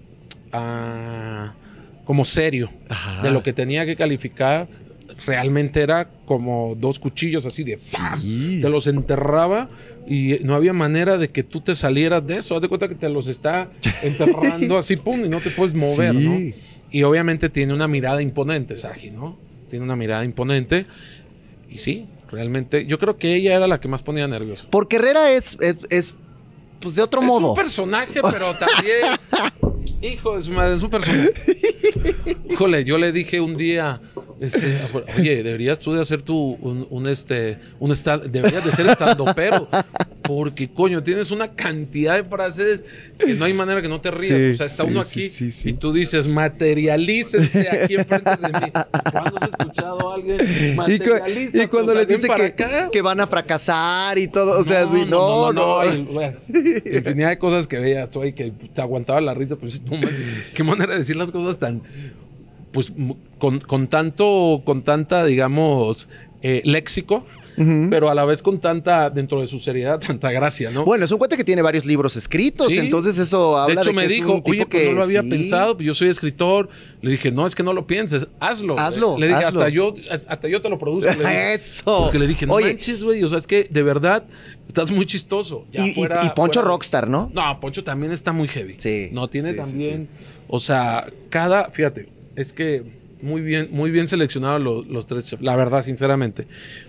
uh, como serio, ajá, de lo que tenía que calificar, realmente era como dos cuchillos así de ¡pam! Sí. Te los enterraba y no había manera de que tú te salieras de eso. Haz de cuenta que te los está enterrando así, pum, y no te puedes mover, sí. ¿no? Y obviamente tiene una mirada imponente, Saji, ¿no? Tiene una mirada imponente y sí, realmente yo creo que ella era la que más ponía nervioso. Porque Herrera es, es, es pues de otro es modo. Es un personaje, pero también... Hijo de su madre, es un personaje. Híjole, yo le dije un día... Este, oye, deberías tú de hacer tu un, un este un stand, deberías de ser estandopero, porque coño, tienes una cantidad de frases que no hay manera que no te rías. Sí, o sea, está sí, uno aquí sí, sí, sí. y tú dices, materialícense aquí enfrente de mí. ¿Cuándo has escuchado a alguien? Y, y cuando les dice que, que van a fracasar y todo, o sea, no, así, no, no, no, no. no. Y, bueno, infinidad de cosas que veías tú ahí que te aguantaba la risa, pues no manches, qué manera de decir las cosas tan pues con, con tanto, con tanta, digamos, eh, léxico, uh-huh, pero a la vez con tanta, dentro de su seriedad, tanta gracia, ¿no? Bueno, es un cuate que tiene varios libros escritos, sí, entonces eso habla de, hecho, de que me es dijo, un tipo oye, pues que no lo había sí. pensado, yo soy escritor. Le dije, no, es que no lo pienses, hazlo. Hazlo, Le dije, hazlo. hasta yo, hasta yo te lo produzco. Le dije, eso. Porque le dije, no oye, manches, güey, o sea, es que de verdad estás muy chistoso. Ya y, fuera, y, y Poncho fuera... Rockstar, ¿no? No, Poncho también está muy heavy. Sí. No, tiene sí, también, sí, sí. o sea, cada, fíjate, es que muy bien, muy bien seleccionados los, los tres chefs, la verdad, sinceramente.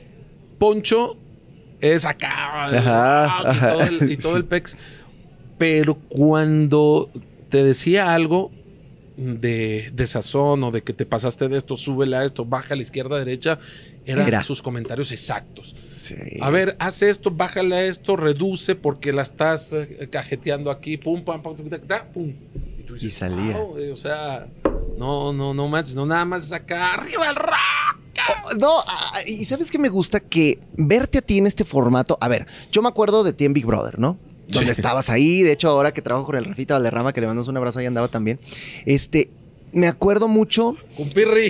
Poncho es acá, ajá, y, todo el, y todo sí. el pex, pero cuando te decía algo de, de sazón o de que te pasaste de esto, súbele a esto, baja a la izquierda, derecha, eran Era. sus comentarios exactos. Sí. A ver, haz esto, bájale a esto, reduce porque la estás eh, cajeteando aquí, pum, pam, pam, pum, pum. Y tú dices, y salía. Wow, eh, o sea, no, no, no manches, no nada más es acá, arriba el rock. Oh, no, y ¿sabes qué me gusta? Que verte a ti en este formato, a ver, yo me acuerdo de ti en Big Brother, ¿no? Donde sí. estabas ahí, de hecho ahora que trabajo con el Rafita Valderrama, que le mandamos un abrazo, ahí andaba también, este... Me acuerdo mucho con Pirri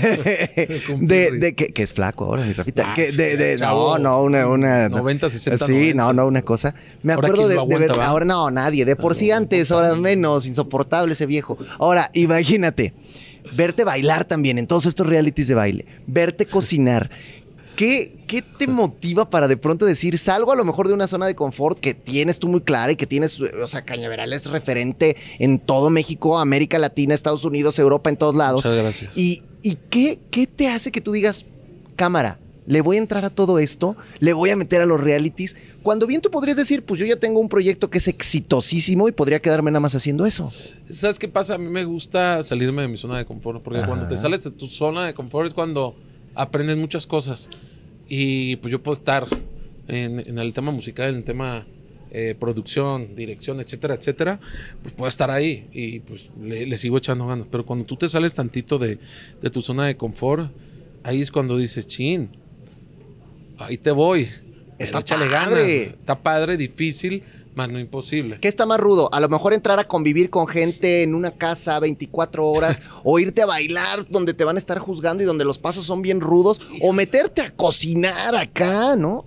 de, de que, que es flaco ahora mi Rafita, ah, que de, de chavo, no no una una noventa sesenta sí noventa. no no una cosa me acuerdo de, de ver, ahora no nadie de por sí antes ahora menos insoportable ese viejo. Ahora imagínate verte bailar también en todos estos realities de baile, verte cocinar. ¿Qué, ¿Qué te motiva para de pronto decir, salgo a lo mejor de una zona de confort que tienes tú muy clara y que tienes, o sea, Cañaveral es referente en todo México, América Latina, Estados Unidos, Europa, en todos lados? Muchas gracias. ¿Y, y qué, qué te hace que tú digas, cámara, le voy a entrar a todo esto, le voy a meter a los realities? Cuando bien tú podrías decir, pues yo ya tengo un proyecto que es exitosísimo y podría quedarme nada más haciendo eso. ¿Sabes qué pasa? A mí me gusta salirme de mi zona de confort, porque Ajá. cuando te sales de tu zona de confort es cuando aprendes muchas cosas. Y pues yo puedo estar en, en el tema musical, en el tema eh, producción, dirección, etcétera, etcétera, pues puedo estar ahí y pues le, le sigo echando ganas. Pero cuando tú te sales tantito de, de tu zona de confort, ahí es cuando dices, chin, ahí te voy. Está échale padre. ganas. Está padre, difícil, más no imposible. ¿Qué está más rudo? A lo mejor entrar a convivir con gente en una casa veinticuatro horas o irte a bailar donde te van a estar juzgando y donde los pasos son bien rudos o meterte a cocinar acá, ¿no?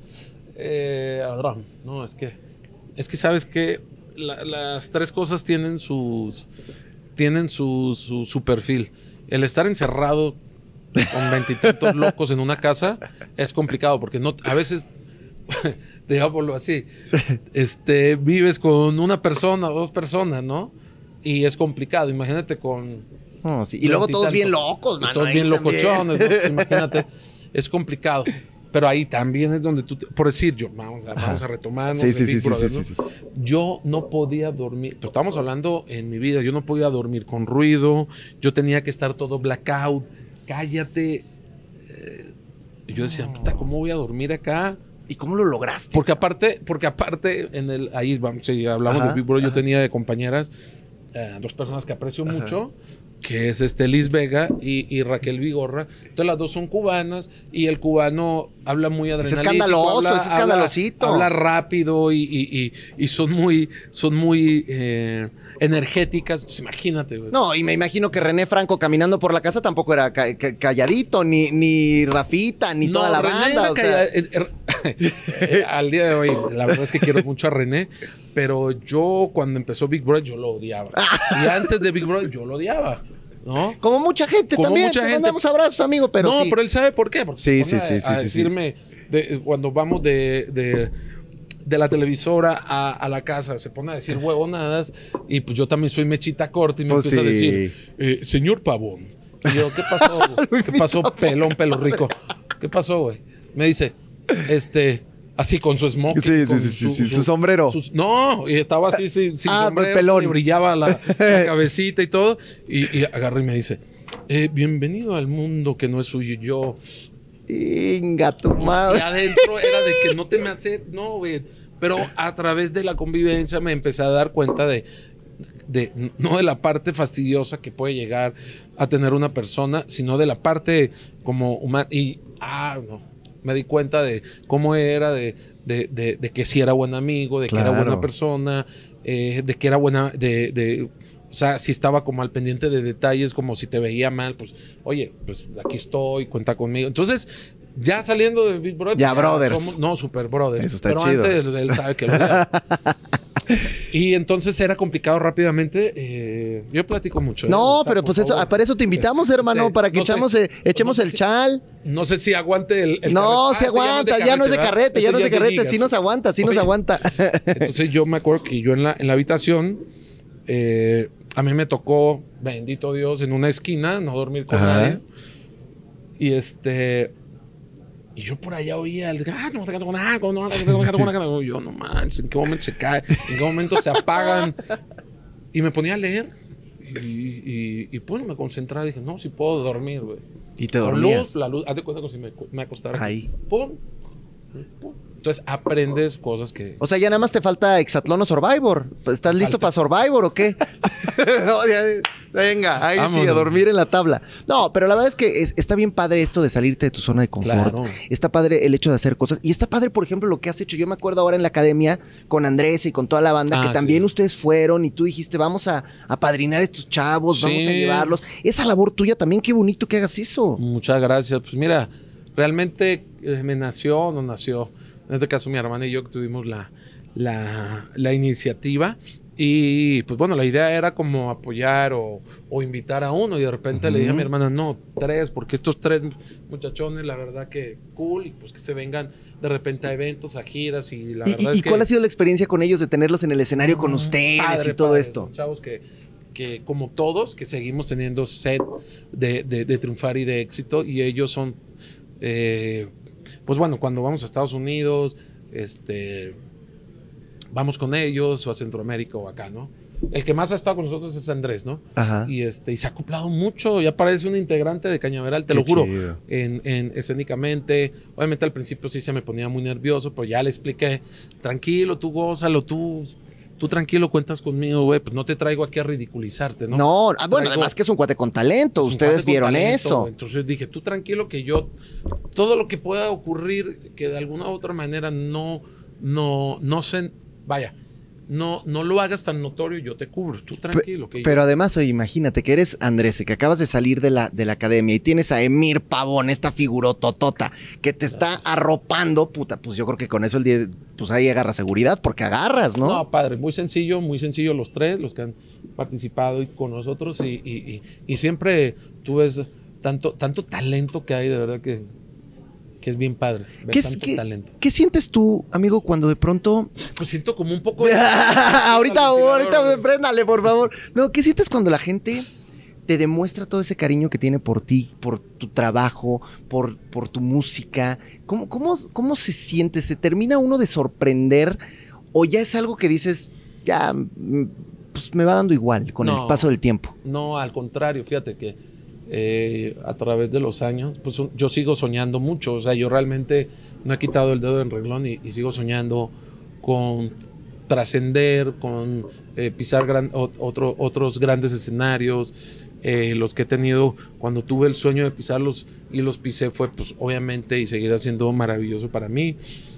Eh, Adrán, no, es que, es que sabes que la, las tres cosas tienen sus, tienen su, su, su perfil. El estar encerrado con veintitantos locos en una casa es complicado porque no, a veces, digámoslo así, este, vives con una persona o dos personas, ¿no? Y es complicado. Imagínate con... Oh, sí. Y luego todos bien locos, mano. Todos bien locochones, ¿no? Pues imagínate, es complicado. Pero ahí también es donde tú, te, por decir yo, vamos a, vamos a retomar. Sí, sí, sí, Brother, sí, ¿no? sí, sí. Yo no podía dormir, pero estamos hablando en mi vida, yo no podía dormir con ruido, yo tenía que estar todo blackout, cállate. Eh, y yo decía, puta, ¿cómo voy a dormir acá? ¿Y cómo lo lograste? Porque aparte, porque aparte, en el, ahí vamos, sí, hablamos Ajá, de Big Brother, yo ajá. tenía de compañeras, eh, dos personas que aprecio Ajá. mucho, que es este Liz Vega y, y Raquel Vigorra. Entonces las dos son cubanas y el cubano habla muy adrenalítico. escandaloso, habla, es escandalosito. Habla, habla rápido y, y, y, y son muy, son muy eh, energéticas. Pues imagínate, güey. No, y me imagino que René Franco caminando por la casa tampoco era ca ca calladito, ni, ni Rafita, ni No, toda la René banda. era O sea, calla- eh, eh, eh, al día de hoy, la verdad es que quiero mucho a René, pero yo cuando empezó Big Brother yo lo odiaba. Y antes de Big Brother yo lo odiaba, ¿no? como mucha gente Como también. mucha Te gente. mandamos abrazos, amigo, pero no, sí. pero él sabe por qué. Porque Sí, se pone sí, sí, a, sí, a sí, sí. decirme de- cuando vamos de, de, de la televisora a, a la casa, se pone a decir huevonadas y pues yo también soy mechita corta y me Pues empieza a sí. decir, eh, señor Pavón. Y yo, ¿qué pasó? güey? ¿Qué pasó, pelón, pelo rico? ¿Qué pasó, güey? Me dice, este... Así con su smoking. Sí, con sí, sí, sí, sí, su sombrero. sus- no, y estaba así sin, sin Ah, sombrero. pelón. Y brillaba la, la cabecita y todo. Y, y agarra y me dice, eh, bienvenido al mundo que no es suyo. Y yo, Inga, tu y madre. adentro era de que no te me hace, no, güey. Pero a través de la convivencia me empecé a dar cuenta de, de, no de la parte fastidiosa que puede llegar a tener una persona, sino de la parte como humana. Y, ah, no. Me di cuenta de cómo era, de, de, de, de que sí era buen amigo, de Claro. que era buena persona, eh, de que era buena, de, de, o sea, si estaba como al pendiente de detalles, como si te veía mal, pues, oye, pues aquí estoy, cuenta conmigo. Entonces, ya saliendo de Big Brother, Ya, pues, brothers. somos- no, super brothers. Eso está Pero chido. antes él sabe que lo odiaba. Y entonces era complicado rápidamente. Eh, yo platico mucho. ¿eh? No, O sea, pero por pues eso, favor. para eso te invitamos, Este, hermano, para que no sé, echamos, eh, echemos no sé el si- chal. No sé si aguante el. el No, carrete. se Ah, este aguanta, ya no es de ¿verdad? carrete, ya Este no es de carrete, gigas. sí nos aguanta, sí nos Oye, aguanta. Entonces yo me acuerdo que yo en la, en la habitación, eh, a mí me tocó, bendito Dios, en una esquina, no dormir con Ajá. nadie. Y este. Y yo por allá oía el. "Ah, no, no, no, no, no, no". Yo no manches, ¿en qué momento se cae? ¿En qué momento se apagan? Y me ponía a leer. Y, y, y pues me concentraba. Dije, no, si puedo dormir, güey. Y te Con dormías. luz, la luz. Haz de cuenta que si me, me acostara. aquí. Ahí. Pum, pum. Entonces aprendes cosas que. O sea, ya nada más te falta Exatlón o Survivor. Pues, ¿estás listo para Survivor o qué? No, ya, venga, ahí sí, a Vámonos. dormir en la tabla. No, pero la verdad es que es- está bien padre esto de salirte de tu zona de confort. Claro. Está padre el hecho de hacer cosas. Y está padre, por ejemplo, lo que has hecho. Yo me acuerdo ahora en la academia con Andrés y con toda la banda, Ah, que también sí. ustedes fueron y tú dijiste, vamos a, a padrinar a estos chavos, Sí. vamos a llevarlos. Esa labor tuya también, qué bonito que hagas eso. Muchas gracias. Pues mira, realmente eh, me nació o no nació. En este caso, mi hermana y yo que tuvimos la, la, la iniciativa. Y pues bueno, la idea era como apoyar o, o invitar a uno. Y de repente le dije a mi hermana, no, tres, porque estos tres muchachones, la verdad que cool. Y pues que se vengan de repente a eventos, a giras. Y la ¿Y, verdad y- es y que. cuál ha sido la experiencia con ellos de tenerlos en el escenario con ustedes Padre, y todo padre, esto? son chavos que, que como todos, que seguimos teniendo sed de, de- de triunfar y de éxito, y ellos son, eh, pues bueno, cuando vamos a Estados Unidos, este, vamos con ellos, o a Centroamérica o acá, ¿no? El que más ha estado con nosotros es Andrés, ¿no? Ajá. Y, este, y se ha acoplado mucho, ya parece un integrante de Cañaveral, te Qué lo juro, chido. en, en escénicamente. Obviamente al principio sí se me ponía muy nervioso, pero ya le expliqué, tranquilo, tú gózalo, tú, tú tú tranquilo, cuentas conmigo, güey, pues no te traigo aquí a ridiculizarte, ¿no? No, ah, bueno, Traigo- además que es un cuate con talento, es un ustedes cuate con vieron talento, eso. güey. Entonces dije, tú tranquilo que yo, todo lo que pueda ocurrir, que de alguna u otra manera no, no, no se, vaya, no, no lo hagas tan notorio, yo te cubro, tú tranquilo. Que Pero yo, además, oye, imagínate que eres Andrés, que acabas de salir de la, de la academia y tienes a Emir Pavón, esta figurototota, que te está arropando, puta, pues yo creo que con eso el día, pues ahí agarra seguridad, porque agarras, ¿no? No, padre, muy sencillo, muy sencillo los tres, los que han participado y con nosotros y, y, y, y siempre tú ves tanto, tanto talento que hay, de verdad que, que es bien padre. Ver ¿Qué, es- tanto qué- talento. ¿Qué sientes tú, amigo, cuando de pronto... Pues siento como un poco... de- ahorita, al ventilador, ahorita, güey. préndale, por favor. No, ¿qué sientes cuando la gente te demuestra todo ese cariño que tiene por ti, por tu trabajo, por, por tu música? ¿Cómo, cómo, ¿Cómo se siente? ¿Se termina uno de sorprender o ya es algo que dices, ya, mm, pues me va dando igual con No. el paso del tiempo? No, al contrario, fíjate que eh, a través de los años, pues yo sigo soñando mucho, o sea, yo realmente no he quitado el dedo del renglón y, y sigo soñando con trascender, con eh, pisar gran, ot- otro, otros grandes escenarios, eh, los que he tenido cuando tuve el sueño de pisarlos y los pisé fue pues obviamente y seguirá siendo maravilloso para mí,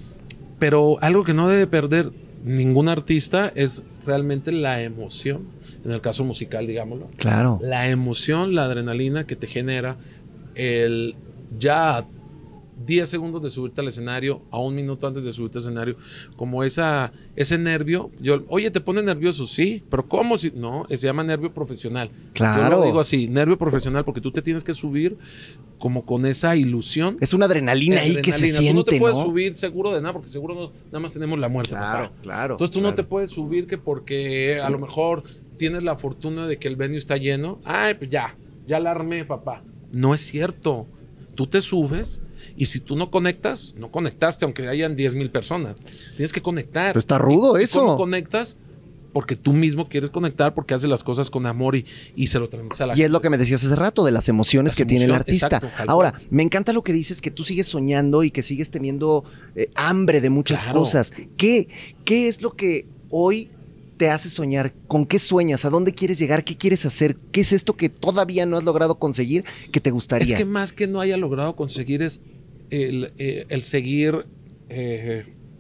pero algo que no debe perder ningún artista es realmente la emoción, en el caso musical, digámoslo. Claro. La emoción, la adrenalina que te genera el ya a diez segundos de subirte al escenario, a un minuto antes de subirte al escenario, como esa, ese nervio. Yo, oye, ¿te pone nervioso? Sí, pero ¿cómo? Si, no, se llama nervio profesional. Claro. Yo lo digo así, nervio profesional, porque tú te tienes que subir como con esa ilusión. Es una adrenalina, ahí que se Adrenalina. siente, Tú no te puedes ¿no? subir seguro de nada, porque seguro no, nada más tenemos la muerte. Claro, papá. claro. Entonces tú claro. no te puedes subir que porque a lo mejor tienes la fortuna de que el venue está lleno. Ay, pues ya, ya la armé, papá. No es cierto. Tú te subes y si tú no conectas, no conectaste, aunque hayan diez mil personas. Tienes que conectar. Pero está rudo ¿Y eso. ¿Cómo conectas? Porque tú mismo quieres conectar, porque haces las cosas con amor y, y se lo transmites a la Y es lo que me decías hace rato, de las emociones Las que tiene el emociones, artista. exacto, tal Ahora, cual. me encanta lo que dices, que tú sigues soñando y que sigues teniendo eh, hambre de muchas Claro. cosas. ¿Qué, ¿Qué es lo que hoy te hace soñar? ¿Con qué sueñas? ¿A dónde quieres llegar? ¿Qué quieres hacer? ¿Qué es esto que todavía no has logrado conseguir que te gustaría? Es que más que no haya logrado conseguir es el, eh, el seguir eh,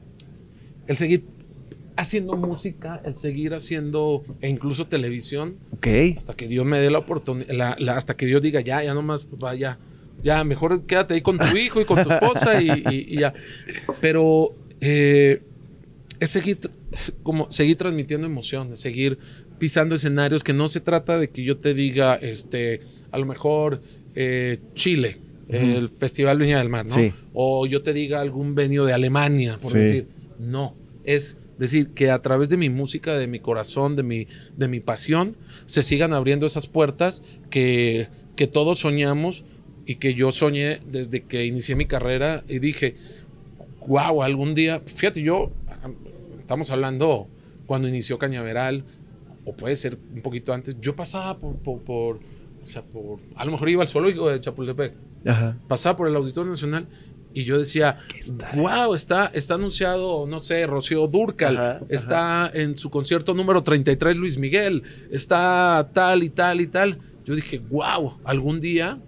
el seguir haciendo música, el seguir haciendo e incluso televisión, Ok. hasta que Dios me dé la oportunidad, la, la, hasta que Dios diga ya, ya nomás, papá, ya, ya, mejor quédate ahí con tu hijo y con tu esposa y, y, y ya. Pero eh, es seguir, como seguir transmitiendo emociones, seguir pisando escenarios, que no se trata de que yo te diga, este, a lo mejor eh, Chile, Ujú. el Festival Viña del Mar, ¿no? Sí. O yo te diga algún venio de Alemania, por Sí. decir. No, es decir, que a través de mi música, de mi corazón, de mi, de mi pasión, se sigan abriendo esas puertas que, que todos soñamos y que yo soñé desde que inicié mi carrera y dije, wow, algún día, fíjate, yo, estamos hablando cuando inició Cañaveral, o puede ser un poquito antes, yo pasaba por, por, por o sea, por, a lo mejor iba al zoológico de Chapultepec, Ajá. pasaba por el Auditorio Nacional y yo decía, wow, está, está anunciado, no sé, Rocío Dúrcal, Ajá, está en su concierto número treinta y tres Luis Miguel, está tal y tal y tal. Yo dije, wow, algún día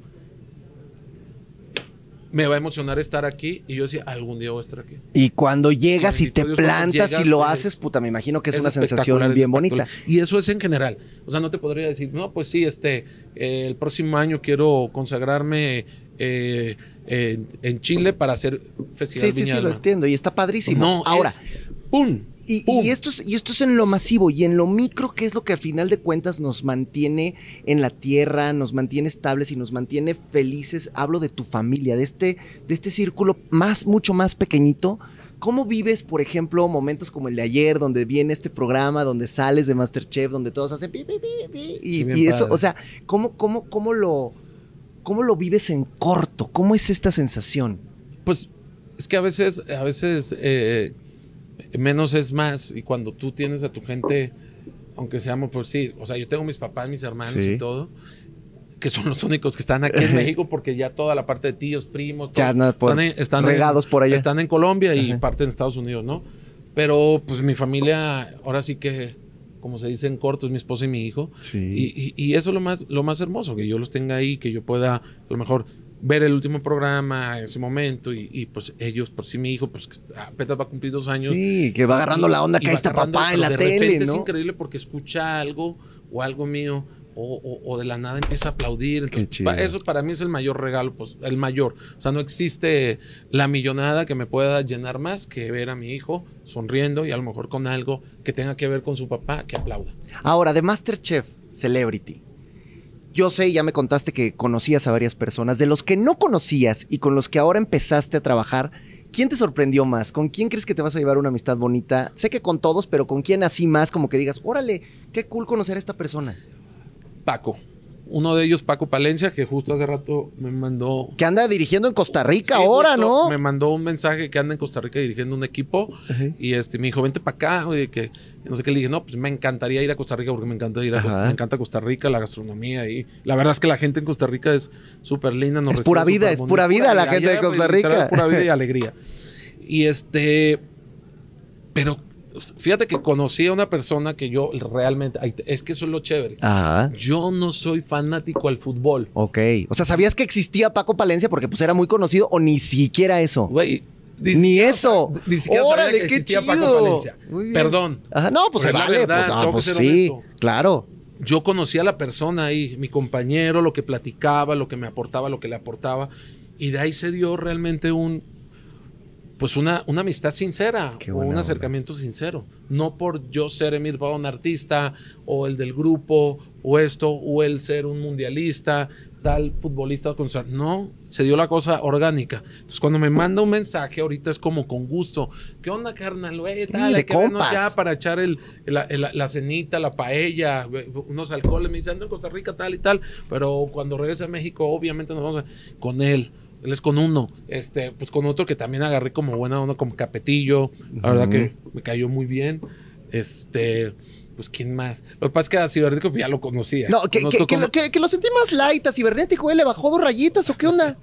me va a emocionar estar aquí. Y yo decía, algún día voy a estar aquí. Y cuando llegas Y y te bendito Dios, cuando plantas llegas, y lo eh, haces, puta, me imagino que es, Es una sensación espectacular, es bien bonita. espectacular. Y eso es en general. O sea, no te podría decir, no, pues sí, este, eh, el próximo año quiero consagrarme eh, en, en Chile para hacer Festival Sí, sí, Viña sí, del lo Mar. entiendo y está padrísimo. No, Ahora, es ¡pum! Y, ¡pum! y esto es, y esto es en lo masivo y en lo micro, que es lo que al final de cuentas nos mantiene en la tierra, nos mantiene estables y nos mantiene felices. Hablo de tu familia, de este, de este círculo más, mucho más pequeñito. ¿Cómo vives, por ejemplo, momentos como el de ayer, donde viene este programa, donde sales de MasterChef, donde todos hacen pi, pi, pi, pi, y, Sí, bien y eso, padre. o sea, ¿cómo, cómo, cómo lo, cómo lo vives en corto? ¿Cómo es esta sensación? Pues es que a veces, a veces eh, menos es más. Y cuando tú tienes a tu gente, aunque seamos por sí, o sea, yo tengo mis papás, mis hermanos Sí. y todo, que son los únicos que están aquí en México, porque ya toda la parte de tíos, primos, Ya todos nada, por- están, en, están regados en, por allá. están en Colombia y Ajá. parte en Estados Unidos, ¿no? Pero pues mi familia, ahora sí que, como se dice en corto, es mi esposa y mi hijo. Sí. Y, y, y eso es lo más, lo más hermoso, que yo los tenga ahí, que yo pueda a lo mejor ver el último programa en ese momento y, y pues ellos, por sí mi hijo, pues apenas va a cumplir dos años. Sí, que va agarrando y, la onda y que va está agarrando, papá en la de tele, repente ¿no? Es increíble porque escucha algo o algo mío o, o, o de la nada empieza a aplaudir. Entonces, pa, eso para mí es el mayor regalo, pues el mayor. O sea, no existe la millonada que me pueda llenar más que ver a mi hijo sonriendo y a lo mejor con algo que tenga que ver con su papá, que aplauda. Ahora, de MasterChef Celebrity, yo sé, ya me contaste que conocías a varias personas. De los que no conocías y con los que ahora empezaste a trabajar, ¿quién te sorprendió más? ¿Con quién crees que te vas a llevar una amistad bonita? Sé que con todos, pero ¿con quién así más? Como que digas, órale, qué cool conocer a esta persona. Paco. Uno de ellos, Paco Palencia, que justo hace rato me mandó... Que anda dirigiendo en Costa Rica sí, ahora, ¿no? Me mandó un mensaje que anda en Costa Rica dirigiendo un equipo. Uh-huh. Y este, me dijo, vente para acá. Oye, que no sé qué. Le dije, no, pues me encantaría ir a Costa Rica porque me encanta ir a, uh-huh. me encanta Costa Rica, la gastronomía. Y la verdad es que la gente en Costa Rica es súper linda. Es pura vida, es pura vida la gente de Costa Rica. Pura vida y alegría. Y este... Pero... Fíjate que conocí a una persona que yo realmente... Es que eso es lo chévere. Ajá. Yo no soy fanático al fútbol. Ok. O sea, ¿sabías que existía Paco Palencia porque pues era muy conocido o ni siquiera eso? Güey. Ni eso. Ni siquiera ¡Órale, que qué chido! Paco Palencia. Perdón. Ajá, no, pues se vale. Verdad, pues, no, pues sí, honesto. Claro. Yo conocí a la persona ahí, mi compañero, lo que platicaba, lo que me aportaba, lo que le aportaba. Y de ahí se dio realmente un... Pues una, una amistad sincera o un acercamiento onda. sincero. No por yo ser Emir Baba, un artista, o el del grupo, o esto, o el ser un mundialista, tal futbolista. No, se dio la cosa orgánica. Entonces, cuando me manda un mensaje, ahorita es como con gusto. ¿Qué onda, carnal? Wey, sí, tal, de hay que compas. vernos ya para echar el, el, el, la cenita, la paella, unos alcoholes. Me dicen, ando en Costa Rica, tal y tal. Pero cuando regrese a México, obviamente nos vamos a, con él. Él es con uno, este, pues con otro que también agarré como buena onda, como Capetillo, la uh-huh. verdad que me cayó muy bien. Este, pues quién más. Lo que pasa es que a Cibernético ya lo conocía. No, que, que, como... que, que lo sentí más light a Cibernético, ¿eh? ¿Le bajó dos rayitas o qué onda?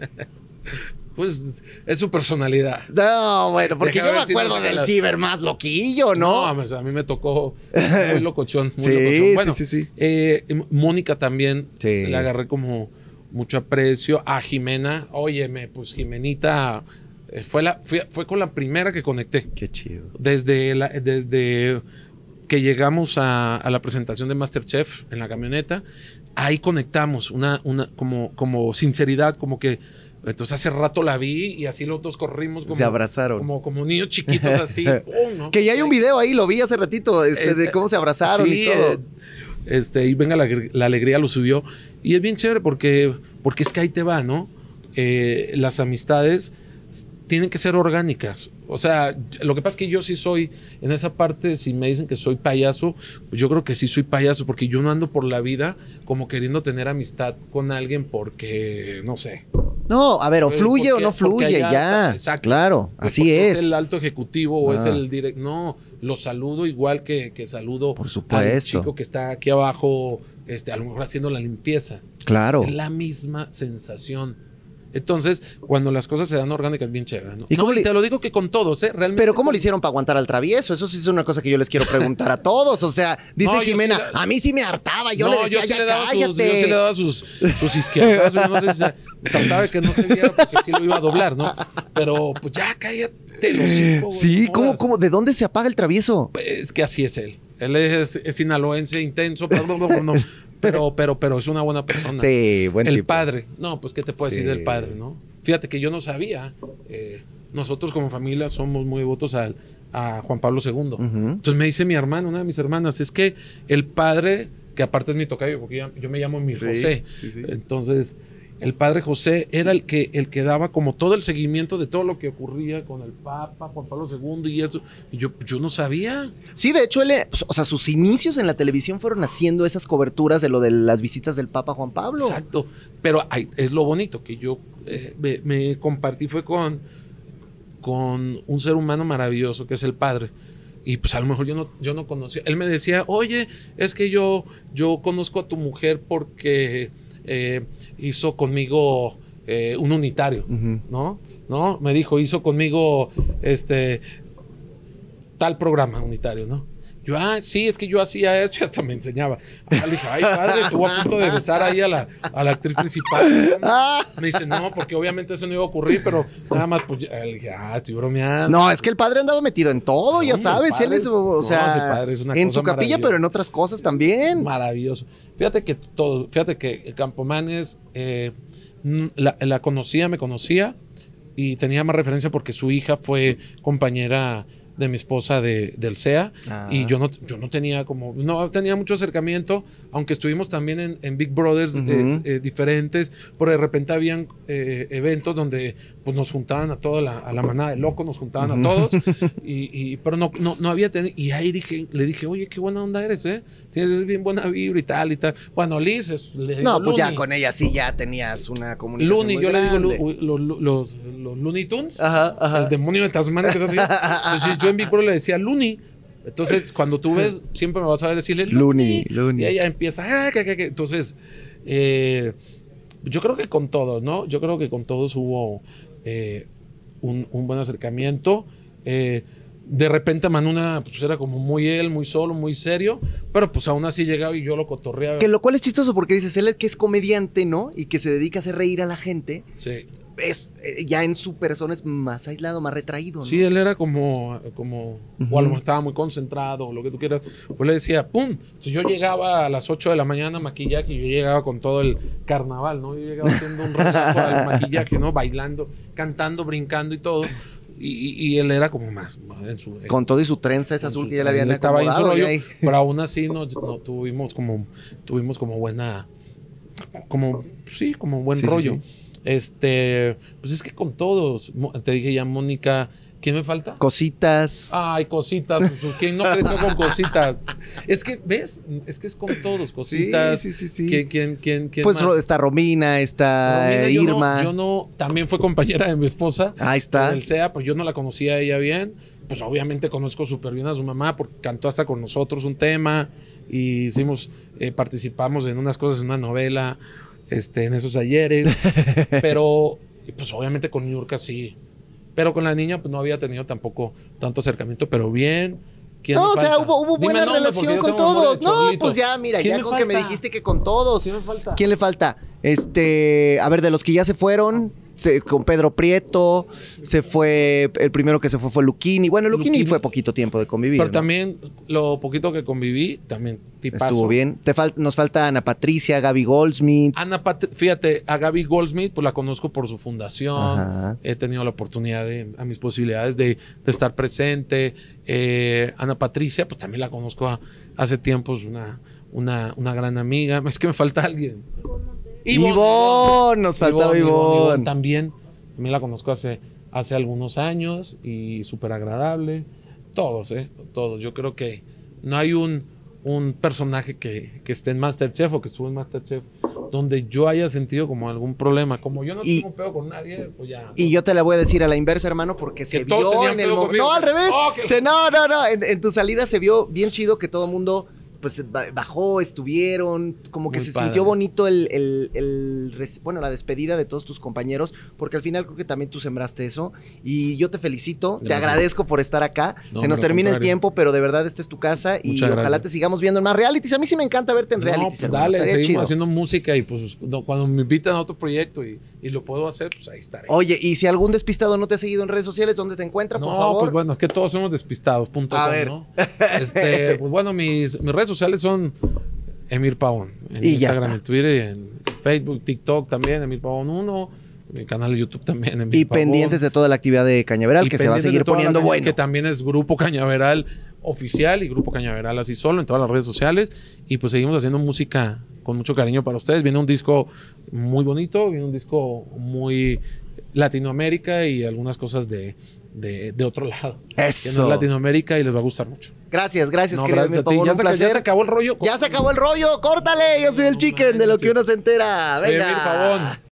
Pues es su personalidad. No, bueno, porque Deja yo me acuerdo si no del las... ciber más loquillo, ¿no? No, a mí me tocó muy locochón, muy sí, locochón. Bueno, sí, sí, sí. Eh, Mónica también sí. le agarré como mucho aprecio. A Jimena, óyeme, pues Jimenita fue, la, fue, fue con la primera que conecté. Qué chido. Desde, la, desde que llegamos a, a la presentación de MasterChef en la camioneta, ahí conectamos, una, una, como, como sinceridad, como que entonces hace rato la vi y así los dos corrimos como, se abrazaron. Como, como niños chiquitos así. ¡Pum! ¿No? Que ya hay un video ahí, lo vi hace ratito, este, eh, de cómo se abrazaron sí, y todo. Eh, Este, y venga la, la alegría, lo subió. Y es bien chévere porque, porque es que ahí te va, ¿no? Eh, las amistades tienen que ser orgánicas. O sea, lo que pasa es que yo sí soy, en esa parte, si me dicen que soy payaso, pues yo creo que sí soy payaso, porque yo no ando por la vida como queriendo tener amistad con alguien porque, no sé. No, a ver, o fluye porque, o no fluye, allá, ya. Exacto. Claro, pues así es. Es el alto ejecutivo o ah. es el directo. No, lo saludo igual que, que saludo por supuesto. al chico que está aquí abajo, este, a lo mejor haciendo la limpieza. Claro. Es la misma sensación. Entonces, cuando las cosas se dan orgánicas, bien chévere, ¿no? ¿Y, no, le... y te lo digo que con todos, ¿eh? Realmente. Pero ¿cómo con... le hicieron para aguantar al travieso? Eso sí es una cosa que yo les quiero preguntar a todos. O sea, dice no, Jimena, sí la... a mí sí me hartaba. Yo no, le decía, yo sí ya le daba cállate. Sus, yo sí le daba sus, sus izquierdas. Yo no sé si se... trataba de que no se viera porque sí lo iba a doblar, ¿no? Pero pues ya cállate los cinco. Sí, ¿cómo, cómo? ¿De dónde se apaga el travieso? Es que así es él. Él es, es sinaloense, intenso, pero no, no, no. Pero, pero, pero es una buena persona. Sí, buen El tipo. padre. No, pues, ¿qué te puedo sí. decir del padre, no? Fíjate que yo no sabía. Eh, nosotros como familia somos muy devotos a, a Juan Pablo segundo. Uh-huh. Entonces me dice mi hermana, una de mis hermanas, es que el padre, que aparte es mi tocayo, porque yo, yo me llamo mi sí, José. Sí, sí. Entonces, el padre José era el que, el que daba como todo el seguimiento de todo lo que ocurría con el Papa, Juan Pablo segundo y eso. Y yo, yo no sabía. Sí, de hecho, él, o sea, sus inicios en la televisión fueron haciendo esas coberturas de lo de las visitas del Papa Juan Pablo. Exacto. Pero hay, es lo bonito que yo eh, me, me compartí fue con, con un ser humano maravilloso que es el padre. Y pues a lo mejor yo no, yo no conocía. Él me decía, oye, es que yo, yo conozco a tu mujer porque eh, hizo conmigo eh, un unitario, uh-huh. ¿no? ¿no? Me dijo, hizo conmigo este tal programa unitario, ¿no? Yo, ah, sí, es que yo hacía eso y hasta me enseñaba. Ah, le dije, ay, padre, estuvo a punto de besar ahí a la, a la actriz principal. Me dice, no, porque obviamente eso no iba a ocurrir, pero nada más, pues, ya. Le dije, ah, estoy bromeando. No, es que el padre andaba metido en todo, ya No, sabes. padre, Él es, o no, sea, ese padre es una en cosa su capilla, pero en otras cosas también. Maravilloso. Fíjate que todo, fíjate que Campomanes, eh, la, la conocía, me conocía, y tenía más referencia porque su hija fue compañera de mi esposa de, del C E A, ah. y yo no, yo no tenía como, no tenía mucho acercamiento, aunque estuvimos también en, en Big Brothers uh-huh. eh, eh, diferentes, pero de repente habían eh, eventos donde pues nos juntaban a toda la, a la manada de locos, nos juntaban uh-huh. a todos, y, y, pero no, no, no había tenido, y ahí dije, le dije, oye, qué buena onda eres, ¿eh? Tienes bien buena vibra y tal, y tal. Bueno, Liz, es, le digo, no, pues Looney. ya con ella sí ya tenías una comunicación Looney, muy yo grande. le digo lo, lo, lo, los, los Looney Tunes, ajá, ajá. el demonio de Tasmania, que es así. Entonces yo en Big Brother le decía Looney. Entonces, cuando tú ves, siempre me vas a ver decirle Looney, Looney. Y ella empieza, ah, que, que, que. Entonces, eh, yo creo que con todos, ¿no? Yo creo que con todos hubo eh, un, un buen acercamiento. Eh, de repente Manuna pues era como muy él, muy solo, muy serio, pero pues aún así llegaba y yo lo cotorreaba. Que lo cual es chistoso porque dices, él es que es comediante, ¿no? Y que se dedica a hacer reír a la gente. Sí. Es, eh, ya en su persona es más aislado, más retraído, ¿no? Sí, él era como, como uh-huh. o a lo mejor estaba muy concentrado, o lo que tú quieras. Pues le decía, pum. Entonces yo llegaba a las ocho de la mañana a maquillaje y yo llegaba con todo el carnaval, ¿no? Yo llegaba haciendo un relajo al maquillaje, ¿no? Bailando, cantando, brincando y todo. Y, y él era como más, más en su, con todo y su trenza esa azul su, que ya le habían estaba ahí en su rollo, ahí. Pero aún así no, no tuvimos como tuvimos como buena, como sí, como buen sí, rollo. Sí, sí. Este, pues es que con todos, te dije ya, Mónica, ¿quién me falta? Cositas. Ay, cositas, pues, ¿quién no creció con cositas? Es que, ¿ves? Es que es con todos, cositas. Sí, sí, sí, sí. ¿Quién, quién, quién, quién pues más? Está Romina, está Romina, Irma. Yo no, yo no, también fue compañera de mi esposa. Ahí está. Del C E A, pues yo no la conocía a ella bien. Pues obviamente conozco súper bien a su mamá porque cantó hasta con nosotros un tema y hicimos, eh, participamos en unas cosas, en una novela, este, en esos ayeres. Pero, pues obviamente con Niurka sí. Pero con la niña, pues no había tenido tampoco tanto acercamiento, pero bien. No, o sea, hubo, hubo buena nombre, relación con todos. No, pues ya, mira, ya con falta? Que me dijiste que con todos. ¿Quién me falta? ¿Quién le falta? Este, a ver, de los que ya se fueron, se, con Pedro Prieto, se fue, el primero que se fue fue Luchini. Bueno, Luchini, Luchini fue poquito tiempo de convivir. Pero ¿no? También, lo poquito que conviví, también tipazo. Estuvo bien. Te fal nos falta Ana Patricia, Gaby Goldsmith. Ana Pat fíjate, a Gaby Goldsmith, pues la conozco por su fundación. Ajá. He tenido la oportunidad de, a mis posibilidades de, de estar presente. Eh, Ana Patricia, pues también la conozco a, hace tiempos, una, una, una gran amiga. Es que me falta alguien. Ivonne, Ivonne, nos faltaba Ivonne. Ivonne, Ivonne también, también la conozco hace, hace algunos años y súper agradable. Todos, ¿eh? Todos. Yo creo que no hay un, un personaje que, que esté en MasterChef o que estuvo en MasterChef donde yo haya sentido como algún problema. Como yo no y, tengo pedo con nadie, pues ya. Y yo te la voy a decir a la inversa, hermano, porque se vio en el momento. No, al revés. Oh, que... se, no, no, no. En, en tu salida se vio bien chido que todo mundo pues bajó, estuvieron, como que Muy se padre. Sintió bonito el, el, el, el, bueno, la despedida de todos tus compañeros, porque al final creo que también tú sembraste eso, y yo te felicito, gracias. Te agradezco por estar acá, no, se nos termina el tiempo, pero de verdad esta es tu casa, y Muchas ojalá gracias. Te sigamos viendo en más realities. A mí sí me encanta verte en no, realities, pues dale, seguimos chido. Haciendo música, y pues no, cuando me invitan a otro proyecto y, y lo puedo hacer, pues ahí estaré. Oye, y si algún despistado no te ha seguido en redes sociales, ¿dónde te encuentra, no, por favor? No, pues bueno, es que todos somos despistados, punto a com, ver. ¿no? Este, pues bueno, mis, mis redes sociales son Emir Pavón, en y Instagram, en Twitter, en Facebook, TikTok también, Emir Pavón uno, mi canal de YouTube también, Emir Y Pavón. Pendientes de toda la actividad de Cañaveral, y que se va a seguir poniendo bueno. Que también es Grupo Cañaveral Oficial y Grupo Cañaveral así solo en todas las redes sociales. Y pues seguimos haciendo música con mucho cariño para ustedes. Viene un disco muy bonito, viene un disco muy Latinoamérica y algunas cosas de, de, de otro lado. Eso. Que no es Latinoamérica y les va a gustar mucho. Gracias, gracias, no, querido gracias Emir Pavón, ya un se, placer. Ya se acabó el rollo. Ya se acabó el rollo, córtale, yo soy el chicken de lo que uno se entera. Venga. Emir Pavón.